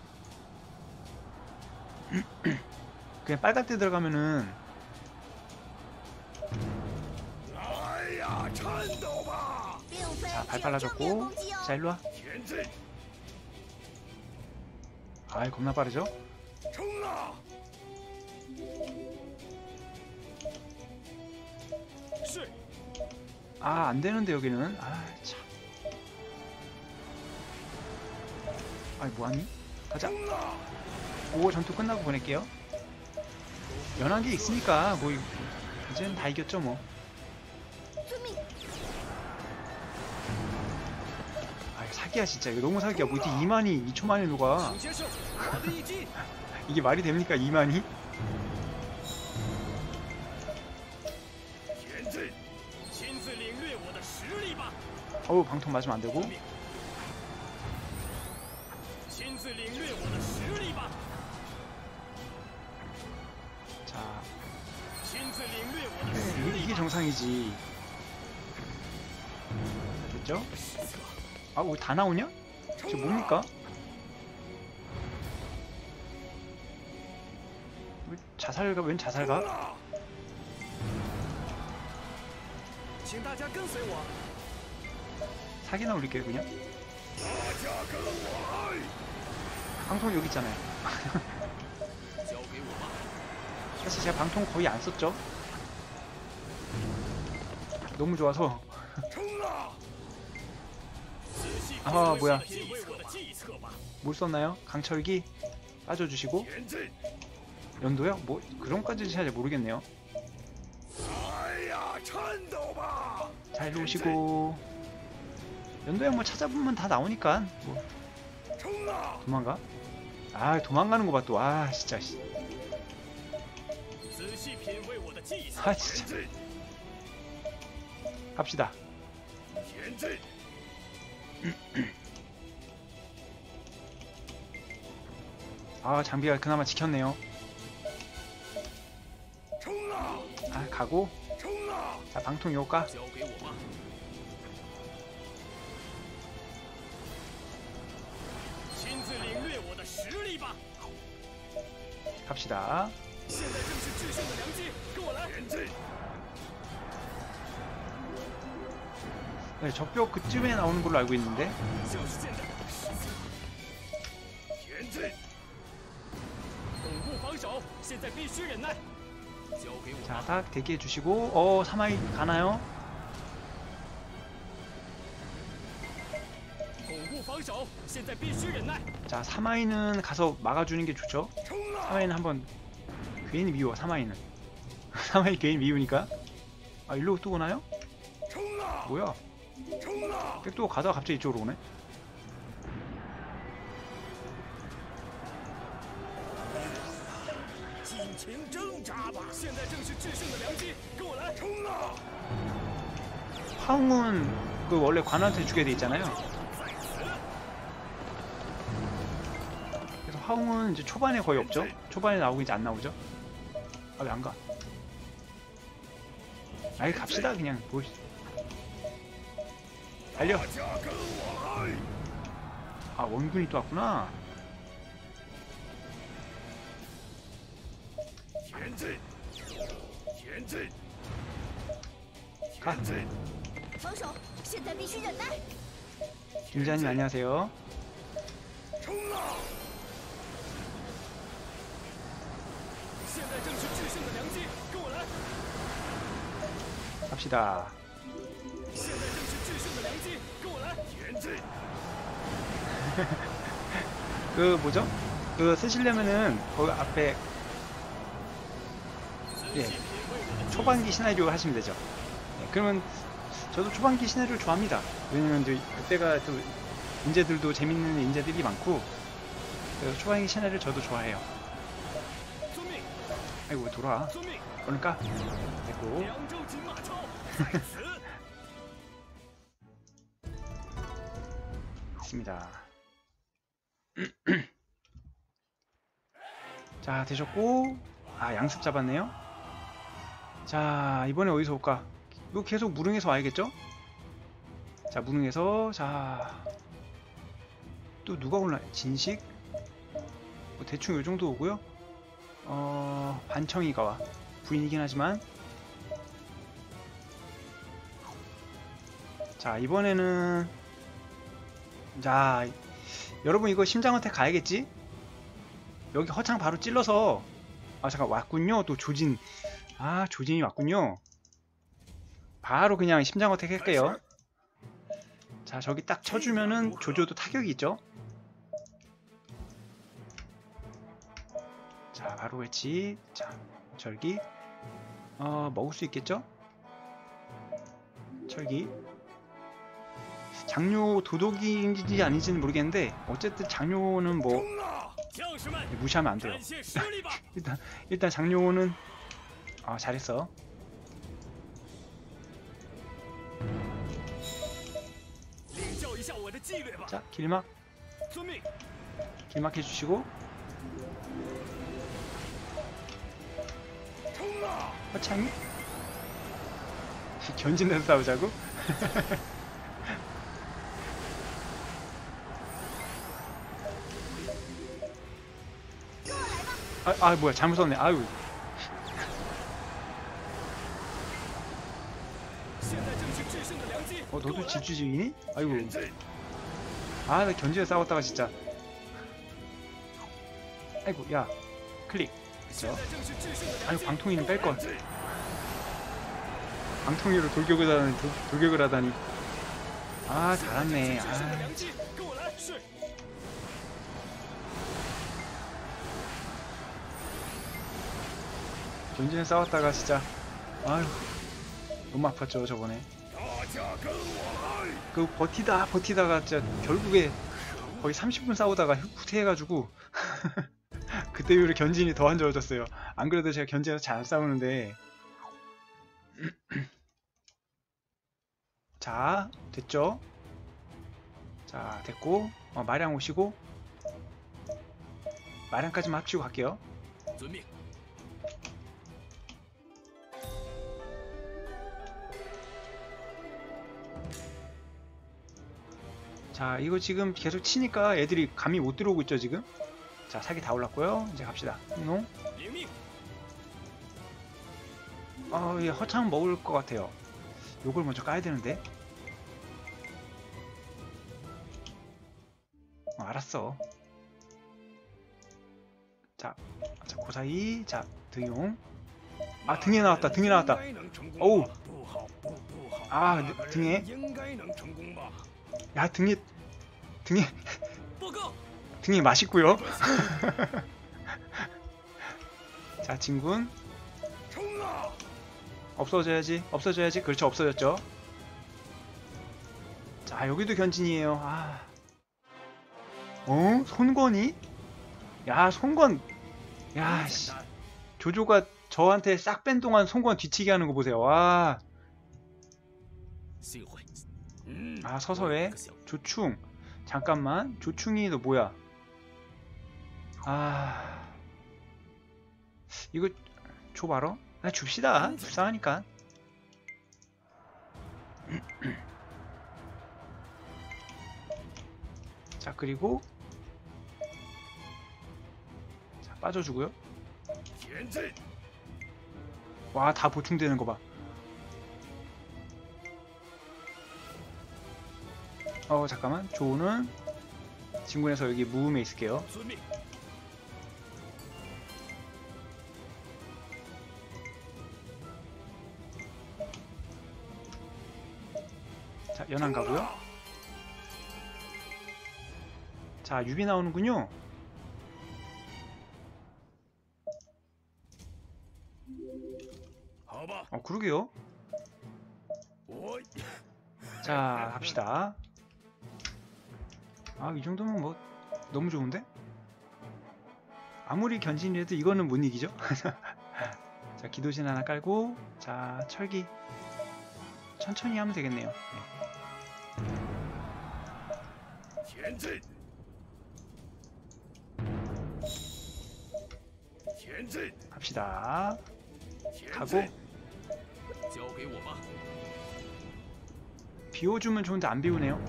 Speaker 1: 그냥 빨갛게 들어가면은. 자 발 빨라졌고. 자 일로와. 아이 겁나 빠르죠? 아 안되는데 여기는. 아 참. 아이 뭐하니? 가자. 오 전투 끝나고 보낼게요. 연한게 있으니까 뭐 이제는 다 이겼죠 뭐. 아 사기야 진짜. 이거 너무 사기야. 뭐 이렇게 2만이 2초 만에 누가. 이게 말이 됩니까 2만이? 어우 방통 맞으면 안되고. 자 이게 정상이지. 됐죠? 아 왜 다 나오냐? 저 뭡니까? 왜 자살가? 웬 자살가? 사기나 올릴게요 그냥. 방통 여기 있잖아요. 사실 제가 방통 거의 안 썼죠. 너무 좋아서. 아 뭐야 뭘 썼나요? 강철기 빠져주시고. 연도요? 뭐 그런 건지 잘 모르겠네요. 자 일로 오시고. 연도형 뭐 찾아보면 다 나오니까 뭐. 도망가? 아 도망가는 거 봐 또. 아 진짜. 아 진짜. 갑시다. 아 장비가 그나마 지켰네요. 아 가고. 자 방통 요까. 갑시다.
Speaker 2: 现在正是制胜的良机，跟我来！前进！
Speaker 1: 네, 적벽 그쯤에 나오는 걸로 알고 있는데.
Speaker 2: 就是现在！前进！巩固防守，现在必须忍耐。交给我。
Speaker 1: 자, 딱 대기해 주시고. 사마이 가나요?
Speaker 2: 巩固防守，现在必须忍耐。
Speaker 1: 자, 사마이는 가서 막아주는 게 좋죠. 사마이는 한번 괜히 미워. 사마이는. 사마이 괜히 미우니까. 아, 일로 또 오나요? 뭐야? 백도 가다가 갑자기 이쪽으로 오네. 화웅은 그 원래 관한테 주게 돼 있잖아요. 그래서 화웅은 이제 초반에 거의 없죠. 초반에 나오고 이제 안 나오죠. 아, 왜 안 가? 아이, 갑시다 그냥. 뭐 달려. 아, 원군이 또 왔구나. 가. 김자님 안녕하세요. 갑시다. 그 뭐죠? 그 쓰시려면은 거기 앞에 초반기 시나리오 하시면 되죠. 그러면 저도 초반기 시나리오 좋아합니다. 왜냐면 이제 그때가 또 인재들도 재밌는 인재들이 많고 그래서 초반기 시나리오 저도 좋아해요. 아이고 왜 돌아? 얼른 까. 됐고. 있습니다. 자, 되셨고. 아, 양습 잡았네요. 자, 이번에 어디서 올까? 이거 계속 무릉에서 와야겠죠? 자, 무릉에서. 자, 또 누가 올라? 진식? 뭐 대충 요 정도 오고요. 반청이가 와. 부인이긴 하지만. 자, 이번에는 자, 여러분 이거 심장한테 가야겠지? 여기 허창 바로 찔러서. 아, 잠깐 왔군요. 또 조진. 아, 조진이 왔군요. 바로 그냥 심장어택 할게요. 자, 저기 딱 쳐주면은 조조도 타격이 있죠. 자, 바로 외치. 자, 절기. 먹을 수 있겠죠? 철기. 장료 도독인지 아닌지는 모르겠는데 어쨌든 장료는 뭐 무시하면 안 돼요. 일단 장료는 잘했어. 자, 길막 해주시고. 허창이 견진해서 싸우자고? 뭐야, 잘못 썼네. 아유. 너도 집주지이니? 아이고. 나 견지에 싸웠다가 진짜. 아이고, 야. 클릭. 그쵸? 아니, 광통이는 뺄걸. 광통이로 돌격을 하다니. 잘았네. 견지에 싸웠다가 진짜. 아유. 너무 아팠죠, 저번에. 그 버티다가 진짜 결국에 거의 30분 싸우다가 후퇴해가지고 그때 이후로 견진이 더 안 좋아졌어요. 안 그래도 제가 견진에서 잘 싸우는데. 자, 됐죠? 자, 됐고. 마량 오시고. 마량까지만 합치고 갈게요. 자, 이거 지금 계속 치니까 애들이 감이 못 들어오고 있죠, 지금? 자, 사기 다 올랐고요. 이제 갑시다. 응?
Speaker 2: 领命。
Speaker 1: 얘 허창 먹을 것 같아요. 요걸 먼저 까야 되는데. 알았어. 자, 고사이. 자, 등용. 아, 등에 나왔다. 등에 나왔다. 어우. 아, 등에. 야, 등에.
Speaker 2: 报告，
Speaker 1: 등에 맛있고요. 자, 진군. 없어져야지. 없어져야지. 그렇죠. 없어졌죠. 자, 여기도 견진이에요. 아. 어? 손권이? 야, 손권. 야, 씨. 조조가 저한테 싹 뺀 동안 손권 뒤치기 하는 거 보세요. 와.
Speaker 2: 幸会。
Speaker 1: 아, 서서해. 조충. 잠깐만. 조충이 너 뭐야? 아. 이거 줘봐라. 아, 줍시다. 불쌍하니까. 자, 그리고 자, 빠져주고요. 와, 다 보충되는 거 봐. 잠깐만. 조는 진군에서 여기 무음에 있을게요.
Speaker 2: 遵命。
Speaker 1: 자, 연안 가고요. 자, 유비 나오는군요. 그러게요. 자, 갑시다. 아, 이 정도면 뭐 너무 좋은데? 아무리 견진이라도 이거는 못 이기죠? 자, 기도신 하나 깔고, 자, 철기 천천히 하면 되겠네요. 갑시다. 가고. 비워주면 좋은데 안 비우네요.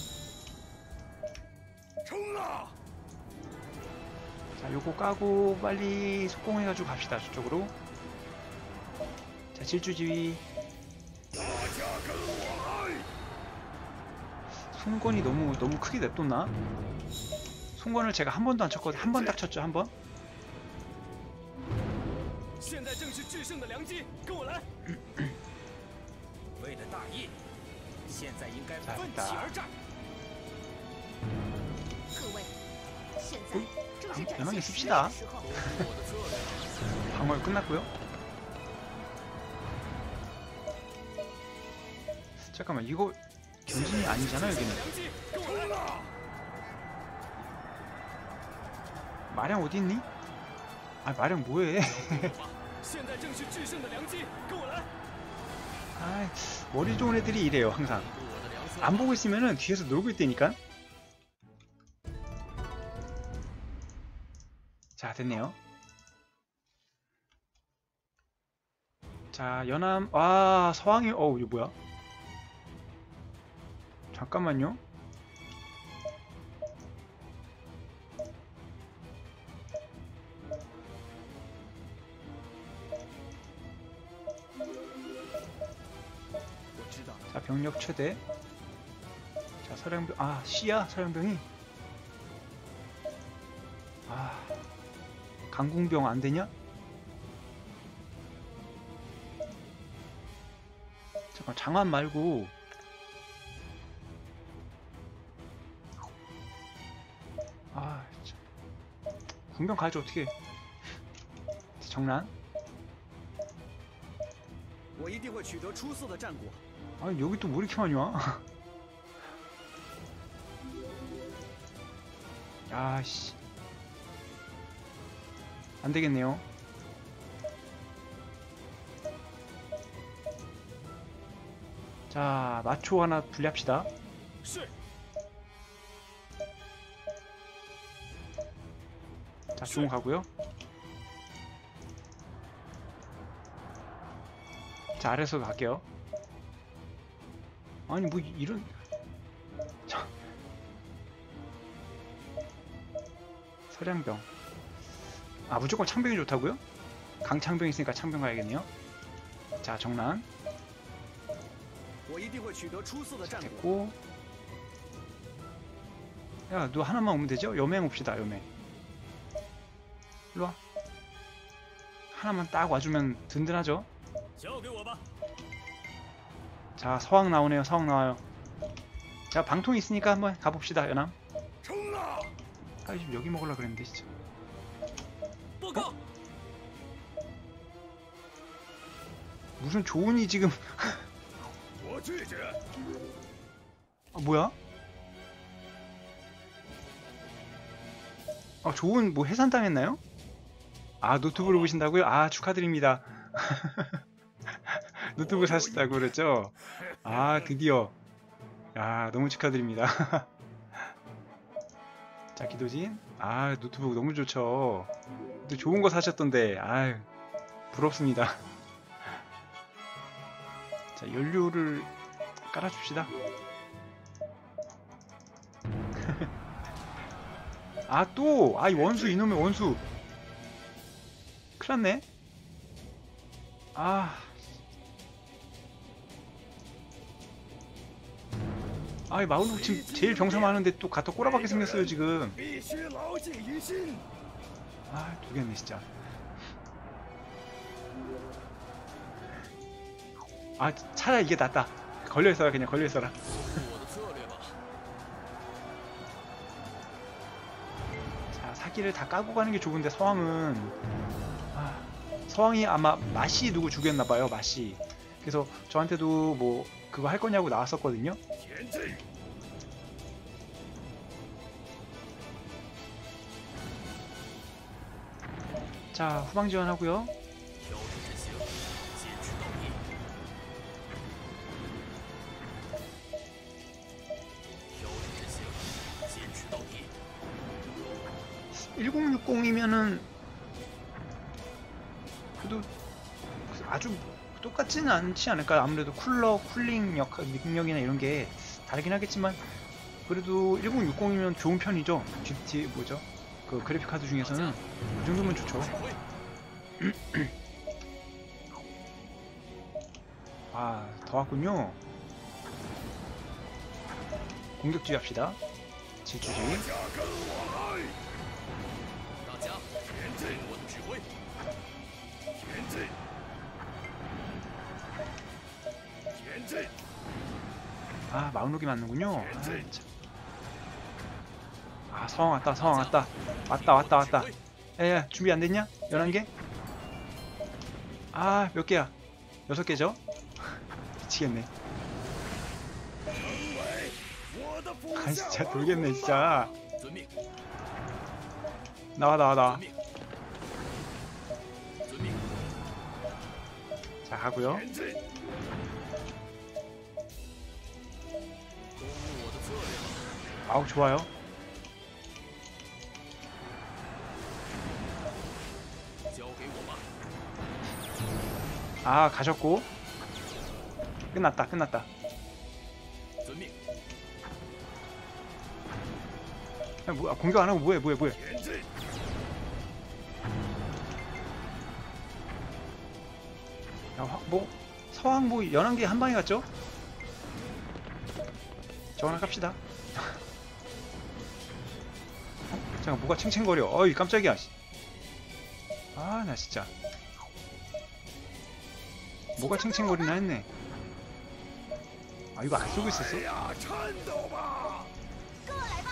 Speaker 1: 자, 요거 까고 빨리 속공해가지고 갑시다. 저쪽으로. 자, 질주지휘. 손권이 너무 크게 냅뒀나? 손권을 제가 한 번도 안 쳤거든요. 한 번 딱 쳤죠. 한 번.
Speaker 2: 现在正是制胜的良机，跟我来。为了大业，现在应该奋起而战。
Speaker 3: 各位，现在正是展
Speaker 1: 연하게
Speaker 3: 现实力
Speaker 1: 씁시다.
Speaker 3: 的时候。
Speaker 1: 방어가 끝났고요. 잠깐만, 이거 견진이 아니잖아. 여기는. 마량 어디 있니? 아, 마량 뭐해? 아, 머리 좋은 애들이 이래요. 항상 안 보고 있으면은 뒤에서 놀고 있다니까. 자, 됐네요. 자, 연암. 아, 서왕이. 이거 뭐야? 잠깐만요. 자, 병력 최대. 자, 서량병. 아, 씨야, 서량병이. 아, 강궁병 안 되냐? 잠깐, 장안 말고. 아, 참. 궁병 가야지 어떻게? 정란. 아니, 여기 또 뭐 이렇게 많이 와? 아씨, 안 되겠네요. 자, 마초 하나 분리합시다. 자, 중 가고요. 자, 아래서 갈게요. 아니, 뭐 이런. 자, 서량병. 아, 무조건 창병이 좋다고요? 강창병 있으니까 창병 가야겠네요. 자, 정란
Speaker 2: 我一定会取得出色的战果。
Speaker 1: 됐고. 야, 너 하나만 오면 되죠? 여맹 옵시다. 여맹. 일로와. 하나만 딱 와주면 든든하죠?
Speaker 2: 交给我吧。
Speaker 1: 자, 서왕 나오네요. 서왕 나와요. 자, 방통이 있으니까 한번 가봅시다. 연암.
Speaker 2: 冲啊！
Speaker 1: 아, 지금 여기 먹으려고 그랬는데 진짜.
Speaker 2: 报告，
Speaker 1: 무슨 조은이 지금
Speaker 2: 我拒绝。
Speaker 1: 아, 뭐야? 아, 조은 뭐 해산당했나요? 아, 노트북을 보신다고요? 아, 축하드립니다. 노트북 사셨다고 그랬죠? 아, 드디어. 야, 너무 축하드립니다. 자, 기도진. 아, 노트북 너무 좋죠. 또 좋은 거 사셨던데. 아유, 부럽습니다. 자, 연료를 깔아줍시다. 아, 또! 아, 이 원수, 이놈의 원수. 큰일 났네. 아. 아, 이 마을로 지금 제일 병사 많은데 또 갖다 꼬라박게 생겼어요, 지금.
Speaker 2: 必须牢记于心。
Speaker 1: 아, 되겠네, 진짜. 아, 차라리 이게 낫다. 걸려있어라, 그냥 걸려있어라.
Speaker 2: 我的策略吧。
Speaker 1: 자, 사기를 다 까고 가는 게 좋은데, 서왕은. 아, 서왕이 아마 마씨 누구 죽였나봐요, 마씨. 그래서 저한테도 뭐, 그거 할 거냐고 나왔었거든요.
Speaker 2: 前进！
Speaker 1: 자, 후방 지원하고요.
Speaker 2: 挑出之行，坚持到底。挑出之行，坚持到底。
Speaker 1: 1060이면은 그래도 아주 똑같지는 않지 않을까요? 아무래도 쿨링 능력이나 이런 게 다르긴 하겠지만 그래도 1060이면 좋은 편이죠. GT 뭐죠? 그 그래픽 카드 중에서는 그 정도면 좋죠.
Speaker 2: 指挥，
Speaker 1: 아, 더 왔군요. 공격지 합시다. 질주지.
Speaker 2: 大家跟我来！大家前进！我的指挥。前进！前进！
Speaker 1: 아, 마운록이 맞는군요. 아, 참. 아, 서왕 왔다, 서왕 왔다. 왔다. 야, 준비 안 됐냐? 11개? 아, 몇 개야? 6개죠? 미치겠네.
Speaker 2: 我的部
Speaker 1: 아,
Speaker 2: 下
Speaker 1: 진짜 돌겠네, 진짜.
Speaker 2: 遵命，
Speaker 1: 나와.
Speaker 2: 遵命，遵命。
Speaker 1: 자, 가고요.
Speaker 2: 前进！公布我的策略吧。
Speaker 1: 아우, 좋아요. 아, 가셨고. 끝났다.
Speaker 2: 遵命，
Speaker 1: 야, 뭐야, 공격 안 하고 뭐해.
Speaker 2: 前进！
Speaker 1: 야, 뭐, 서왕 뭐, 11개 한 방에 갔죠? 저거 하나 갑시다. 잠깐, 뭐가 챙챙거려. 어이, 깜짝이야. 아, 나 진짜. 뭐가 챙챙거리나 했네. 아, 이거 안 쏘고 있었어?
Speaker 2: 哎呀，颤抖吧！
Speaker 3: 跟我来吧。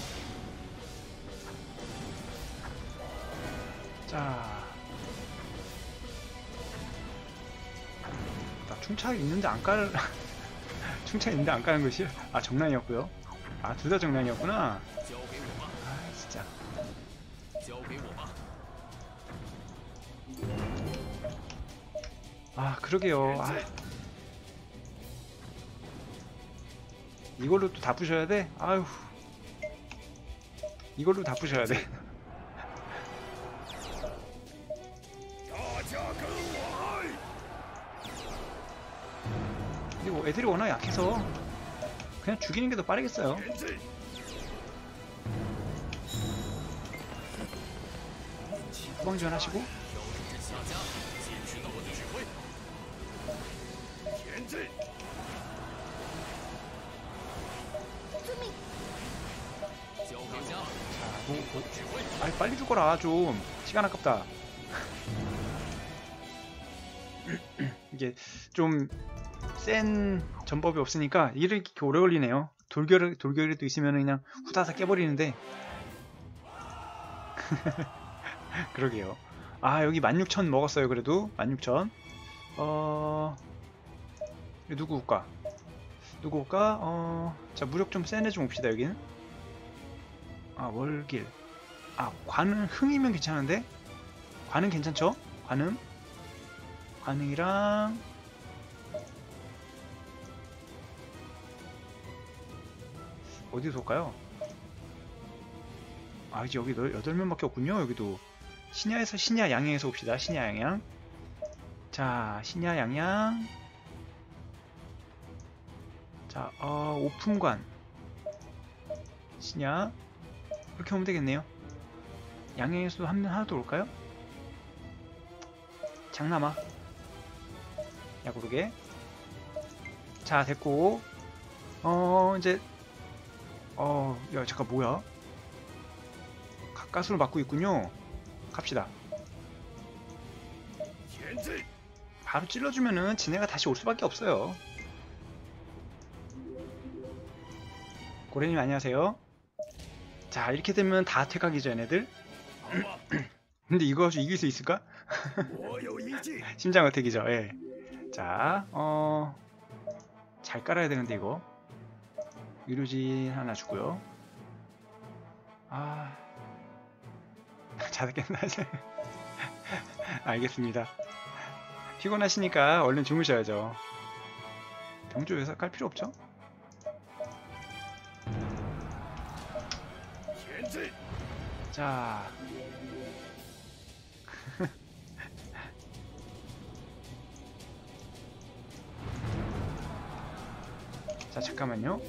Speaker 1: 자. 나 충차 있는데 안 깔, 충차 있는데 안 까는 것이? 아, 정란이었고요. 아, 둘 다 정란이었구나.
Speaker 2: 交给我吧，
Speaker 1: 아, 진짜.
Speaker 2: 交给我吧。
Speaker 1: 아, 그러게요. 아. 이걸로 또 다 부셔야 돼? 아휴. 이걸로 다 부셔야 돼.
Speaker 2: 大家跟我来！
Speaker 1: 근데 뭐 애들이 워낙 약해서 그냥 죽이는 게 더 빠르겠어요.
Speaker 2: 前进！
Speaker 1: 후방 지원하시고.
Speaker 2: 调整阵下家，坚持到我的指挥。前进！
Speaker 3: 遵命。
Speaker 2: 交给家， 指挥。
Speaker 1: 아이 빨리 죽어라 좀. 시간 아깝다. 이게 좀 센 전법이 없으니까 이렇게 오래 걸리네요. 돌격이라도 있으면 그냥 후다닥 깨버리는데. 그러게요. 아 여기 16,000 먹었어요. 그래도 16,000. 누구 올까? 누구 올까? 자 무력 좀 센 애 좀 옵시다. 여기는. 아 월길. 아 관은 흥이면 괜찮은데? 관은 괜찮죠? 관음이랑 어디서 올까요? 아 이제 여기 8명밖에 없군요. 여기도 신야에서 신야 양양에서 옵시다. 신야 양양. 자 신야 양양. 자 오픈관 신야 이렇게 오면 되겠네요. 양양에서도 하나 더 올까요? 장남아 야구르게. 자 됐고 이제 야 잠깐 뭐야? 가까스로 맞고 있군요. 갑시다. 바로 찔러주면은 지네가 다시 올 수밖에 없어요. 고래님 안녕하세요. 자 이렇게 되면 다 퇴각이죠 얘네들. 근데 이거 가지고 이길 수 있을까? 심장 어택이죠. 예. 자 잘 깔아야 되는데 이거 의료진 하나 주고요. 아 잘 깼나? 알겠습니다. 피곤하시니까 얼른 주무셔야죠. 병조 여기서 깔 필요 없죠? 자 자 잠깐만요.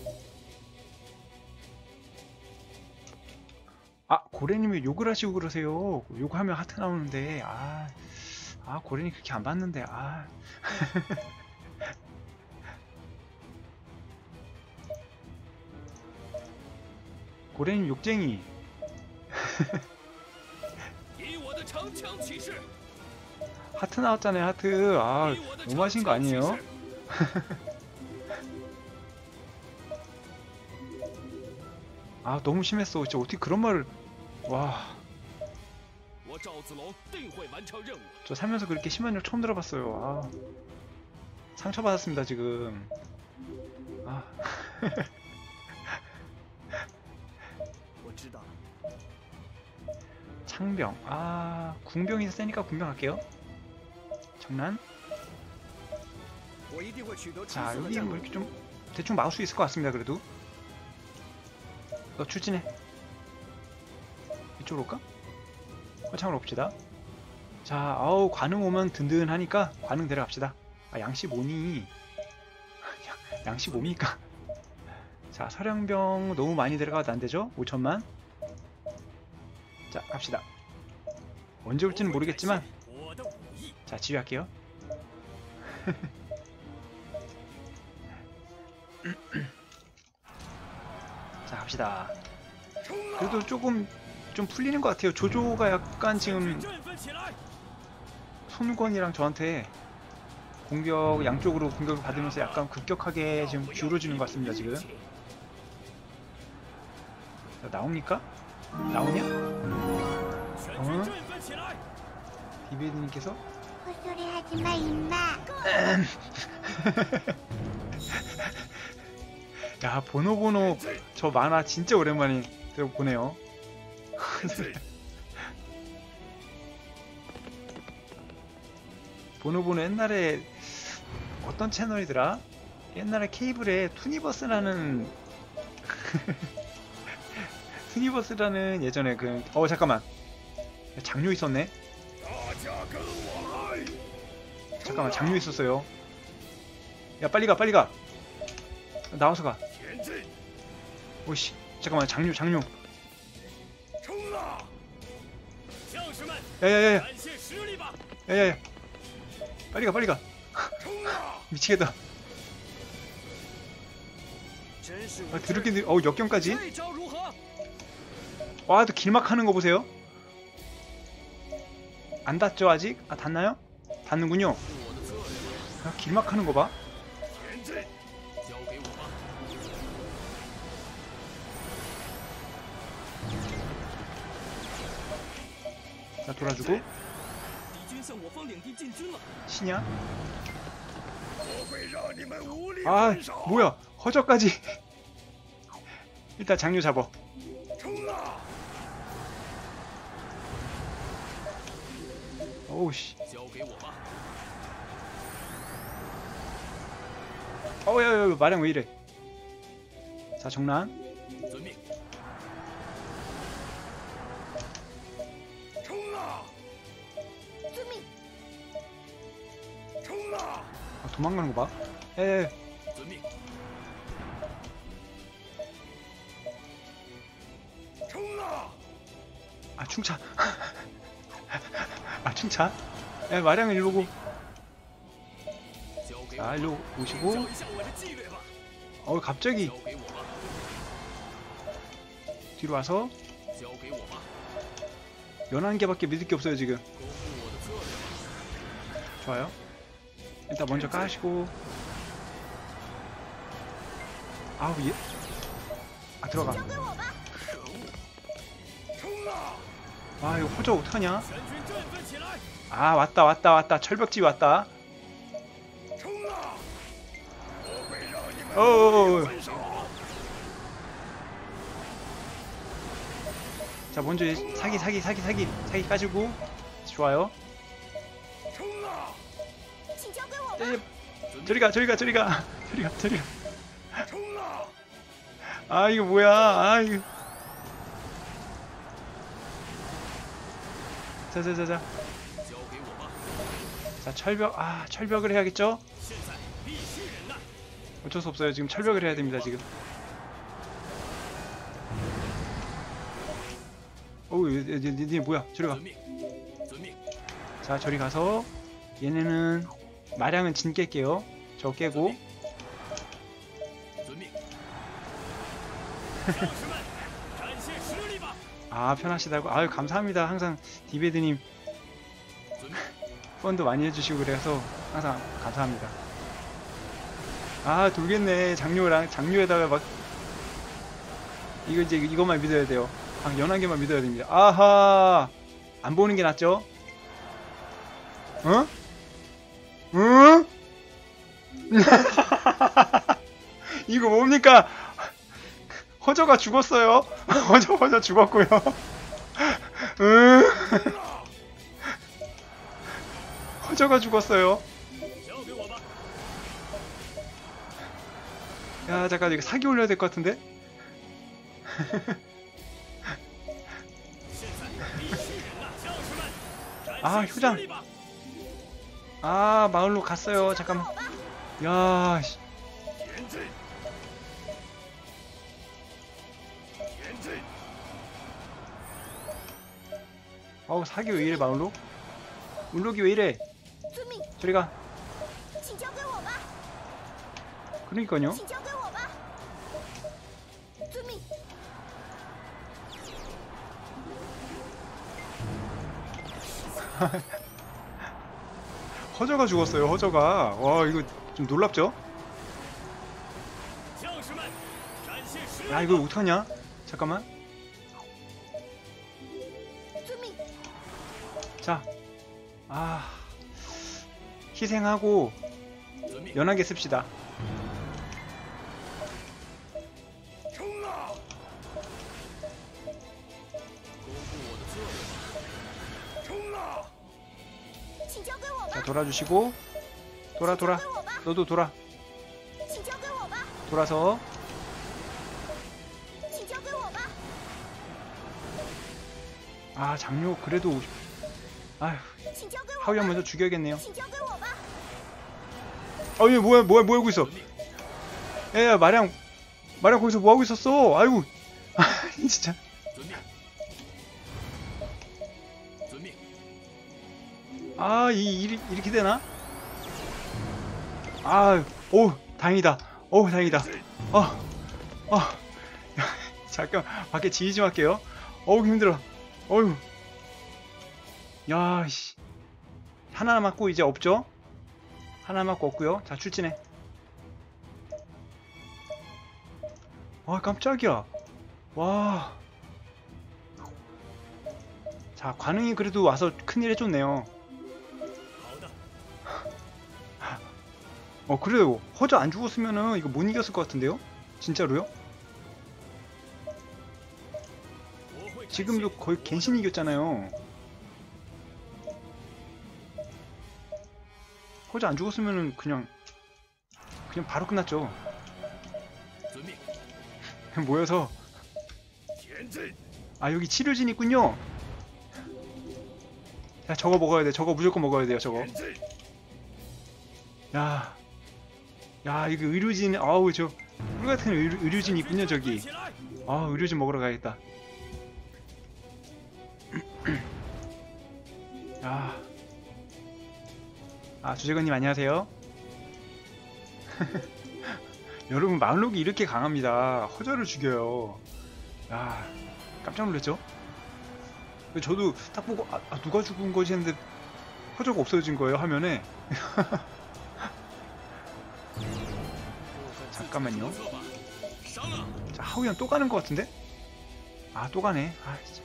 Speaker 1: 아 고래님이 욕을 하시고 그러세요. 욕하면 하트 나오는데 고래님 그렇게 안 봤는데 고래님 욕쟁이. 하트 나왔잖아요. 하트. 너무하신 거 아니에요? 너무 심했어. 진짜 어떻게 그런 말을. 와. 저 살면서 그렇게 심한 욕 처음 들어봤어요. 상처받았습니다 지금. 창병. 궁병이 세니까 궁병 할게요. 장난. 자 여기 뭐 이렇게 좀 대충 막을 수 있을 것 같습니다. 그래도 너 추진해. 이쪽으로 올까? 화창으로 봅시다. 자 관흥 오면 든든하니까 관흥 데려갑시다. 양식 오니 양식 옵니까? 자 서량병 너무 많이 데려가도 안되죠? 5천만. 자 갑시다. 언제 올지는 모르겠지만 자 지휘할게요. 자 갑시다. 그래도 조금 좀 풀리는 것 같아요. 조조가 약간 지금 손권이랑 저한테 공격 양쪽으로 공격을 받으면서 약간 급격하게 지금 기울어지는 것 같습니다. 지금 자, 나옵니까? 나오냐? 디베이드님께서
Speaker 3: 헛소리 하지마 임마.
Speaker 1: 야 보노보노 저 만화 진짜 오랜만에 보네요. 보노보노 옛날에 어떤 채널이더라? 옛날에 케이블에 투니버스라는 투니버스라는 예전에 잠깐만 장료 있었네? 잠깐만 장료 있었어요. 야 빨리 가 나와서 가. 오씨 잠깐만 장료 야야야야
Speaker 2: 展现实力吧！
Speaker 1: 야야야 빨리 가 빨리 가
Speaker 2: 冲啊！
Speaker 1: 미치겠다
Speaker 2: 真是
Speaker 1: 아 드럽게 어우 역경까지
Speaker 2: 这招如何？
Speaker 1: 와 또 길막하는 거 보세요 안 닿죠 아직? 아 닿나요? 닿는군요
Speaker 2: 我的策略，
Speaker 1: 아, 길막하는 거 봐
Speaker 2: 前进，交给我吧。
Speaker 1: 자 돌아주고
Speaker 2: 敌军向我方领地进军了，
Speaker 1: 시냐
Speaker 2: 我会让你们无力
Speaker 1: 아
Speaker 2: 还手。
Speaker 1: 뭐야 허저까지 일단 장류 잡어
Speaker 2: 冲啊！
Speaker 1: 어우씨
Speaker 2: 交给我吧。
Speaker 1: 어우야야 마량 왜 이래 자 정란
Speaker 2: 遵命。冲啊！
Speaker 3: 遵命。
Speaker 2: 冲啊！
Speaker 1: 아, 도망가는 거 봐. 에,
Speaker 2: 遵命。冲啊！
Speaker 1: 아 충차. 아 충차. 에 마량은 일로 오고.
Speaker 2: 交给我
Speaker 1: 자
Speaker 2: 吧。
Speaker 1: 일로
Speaker 2: 教
Speaker 1: 오시고.
Speaker 2: 一下我的纪律吧。
Speaker 1: 갑자기
Speaker 2: 交给我吧。
Speaker 1: 뒤로 와서
Speaker 2: 交给我吧。
Speaker 1: 연한 개밖에 믿을 게 없어요 지금.
Speaker 2: 公布我的策略吧。
Speaker 1: 좋아요. 일단 먼저 까시고. 아우 얘. 아 들어가.
Speaker 3: 交给我吧。
Speaker 2: 可恶！冲啊！
Speaker 1: 아 이거 호저 어떡하냐?
Speaker 2: 全军振奋起来！
Speaker 1: 아 왔다 철벽지 왔다.
Speaker 2: 冲啊！我会让你们
Speaker 1: 어어어.
Speaker 2: 分手。
Speaker 1: 자 먼저 사기 까지고. 좋아요.
Speaker 2: 冲啊！
Speaker 3: 请交给我吧。
Speaker 1: 에, 저리가.
Speaker 2: 冲啊！
Speaker 1: 아 이거 뭐야? 아 이거. 자자자자.
Speaker 2: 交给我吧。
Speaker 1: 자 철벽을 해야겠죠?
Speaker 2: 现在必须忍耐。
Speaker 1: 어쩔 수 없어요. 지금 철벽을 해야 됩니다. 지금. 어우 얘 뭐야? 저리 가.
Speaker 2: 遵命，遵命。
Speaker 1: 자 저리 가서 얘네는 마량은 진 깰게요. 저 깨고.
Speaker 2: 遵命。将士们，展现实力吧！
Speaker 1: 아 편하시다고. 아유 감사합니다. 항상 디베드님
Speaker 2: 遵命。
Speaker 1: 펀드 많이 해주시고 그래서 항상 감사합니다. 아 돌겠네. 장료에다가 막 이거 이제 이것만 믿어야 돼요. 연한 개만 믿어야 됩니다. 아하 안 보는 게 낫죠? 어? 응? 이거 뭡니까? 허저가 죽었어요. 허저 죽었고요. 응? 허저가 죽었어요.
Speaker 2: 交给我吧。
Speaker 1: 야 잠깐 이거 사기 올려야 될 것 같은데?
Speaker 2: 现在必须忍耐，将士们，展
Speaker 1: 아
Speaker 2: 现
Speaker 1: 효장
Speaker 2: 实力吧！
Speaker 1: 아 마을로 갔어요. 잠깐만. 야 씨.
Speaker 2: 前进，前进。
Speaker 1: 어우 사기 왜 이래 마을로? 울룩이 왜 이래?
Speaker 3: 遵命，
Speaker 1: 저리 가.
Speaker 3: 请交给我吧。
Speaker 1: 그러니까요.
Speaker 3: 请交给我吧。遵命。
Speaker 1: 허저가 죽었어요. 허저가. 와 이거 좀 놀랍죠?
Speaker 2: 将士们，展现实力
Speaker 1: 야
Speaker 2: 吧！
Speaker 1: 이거 어떡하냐? 잠깐만.
Speaker 3: 遵命。
Speaker 1: 자. 아 희생하고
Speaker 2: 遵命。
Speaker 1: 연하게 씁시다.
Speaker 2: 冲啊！公布我的策略吧！冲啊！
Speaker 3: 请交给我吧。
Speaker 1: 자 돌아주시고 돌아
Speaker 3: 交给我吧。
Speaker 1: 너도 돌아
Speaker 3: 请交给我吧。
Speaker 1: 돌아서
Speaker 3: 请交给我吧。
Speaker 1: 아 장료 그래도 아휴
Speaker 3: 请交给我
Speaker 1: 하우양
Speaker 3: 吧。
Speaker 1: 먼저 죽여야겠네요.
Speaker 3: 请交给我吧。
Speaker 1: 아얘 뭐야 하고 있어?
Speaker 2: 遵命，
Speaker 1: 야야 마량 거기서 뭐 하고 있었어? 아이고 아 진짜
Speaker 2: 遵命，遵命。
Speaker 1: 아, 이렇게 되나? 아, 오, 다행이다. 오, 다행이다. 잠깐, 밖에 지휘 좀 할게요. 어우, 힘들어. 어휴. 야, 씨. 하나 맞고 이제 없죠? 하나 맞고 없고요. 자, 출진해. 와, 깜짝이야. 와. 자, 관웅이 그래도 와서 큰일 해줬네요. 그래요. 허저 안 죽었으면은 이거 못 이겼을 것 같은데요? 진짜로요? 지금도 거의 갱신 이겼잖아요. 허저 안 죽었으면은 그냥 바로 끝났죠. 모여서. 아, 여기 치료진 있군요. 야, 저거 먹어야 돼. 저거 무조건 먹어야 돼요. 저거. 야, 이거 의료진. 아우, 저 우리 같은 의료진 있군요. 저기. 아, 의료진 먹으러 가야겠다. 주재건님 안녕하세요. 여러분, 마을록이 이렇게 강합니다. 허저를 죽여요. 야, 깜짝 놀랐죠? 저도 딱 보고 누가 죽은 거지 했는데 허저가 없어진 거예요, 화면에. 잠깐만요. 자, 하우연 또 가는 것 같은데? 또 가네. 진짜.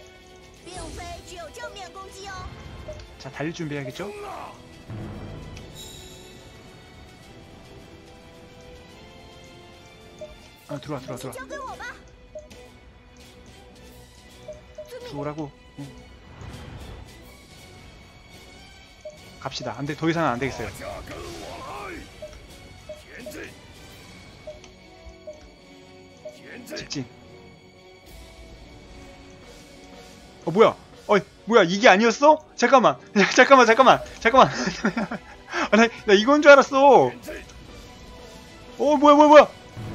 Speaker 1: 자, 달릴 준비해야겠죠? 들어와. 들어오라고. 갑시다. 안돼, 더 이상은 안 되겠어요. 직진. 뭐야? 뭐야, 이게 아니었어? 잠깐만. 나 이건 줄 알았어. 뭐야.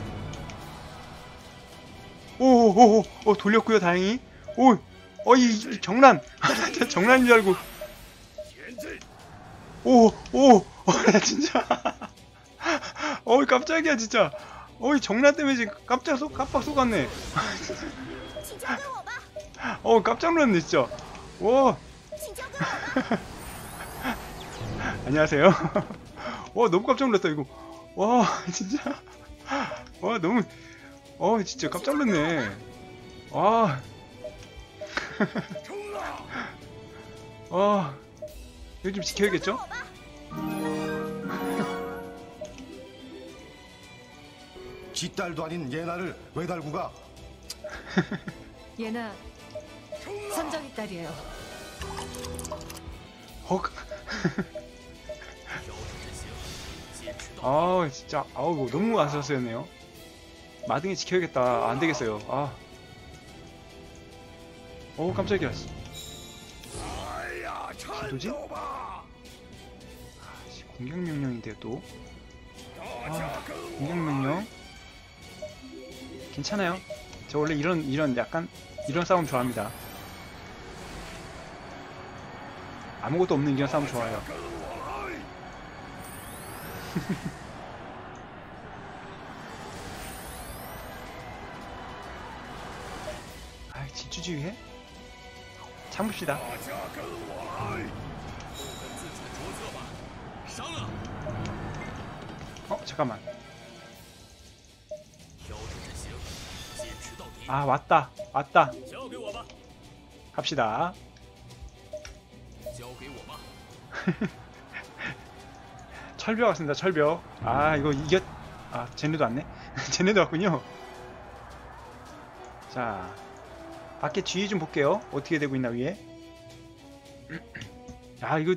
Speaker 1: 오, 돌렸고요, 다행히. 이 정란. 정란인 줄 알고. 진짜. 깜짝이야, 진짜. 정란 때문에 지금 깜빡 속았네. 깜짝 놀랐네, 진짜. 와. 안녕하세요. 너무 깜짝 놀랐다, 이거. 와, 진짜. 너무. 진짜 깜짝 놀랐네. 이거 좀 지켜야겠죠?
Speaker 4: 지 딸도 아닌 예나를 왜 달고 가?
Speaker 5: 예나 선정이 딸이에요.
Speaker 1: 진짜. 이거 너무 안쓰럽네요. 마등에 지켜야겠다. 안 되겠어요. 깜짝이야. 기도진? 공격명령인데요, 또. 공격명령. 괜찮아요. 저 원래 약간 이런 싸움 좋아합니다. 아무것도 없는 이런 싸움 좋아해요. 집주지휘해? 참읍시다. 잠깐만. 왔다. 갑시다. 철벽 왔습니다. 철벽. 이거 이겼. 쟤네도 왔네. 쟤네도 왔군요. 자, 밖에 주의 좀 볼게요. 어떻게 되고 있나, 위에. 이거.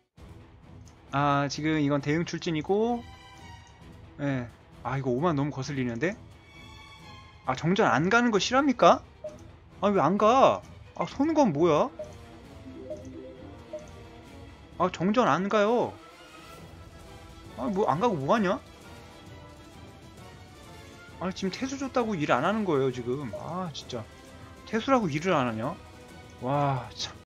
Speaker 1: 지금 이건 대응 출진이고. 예. 이거 5만 너무 거슬리는데. 정전 안 가는 거 실합니까? 왜 안 가? 쏘는 건 뭐야? 정전 안 가요. 뭐 안 가고 뭐 하냐? 지금 태수 줬다고 일 안 하는 거예요, 지금. 진짜. 태수라고 일을 안 하냐? 와, 참.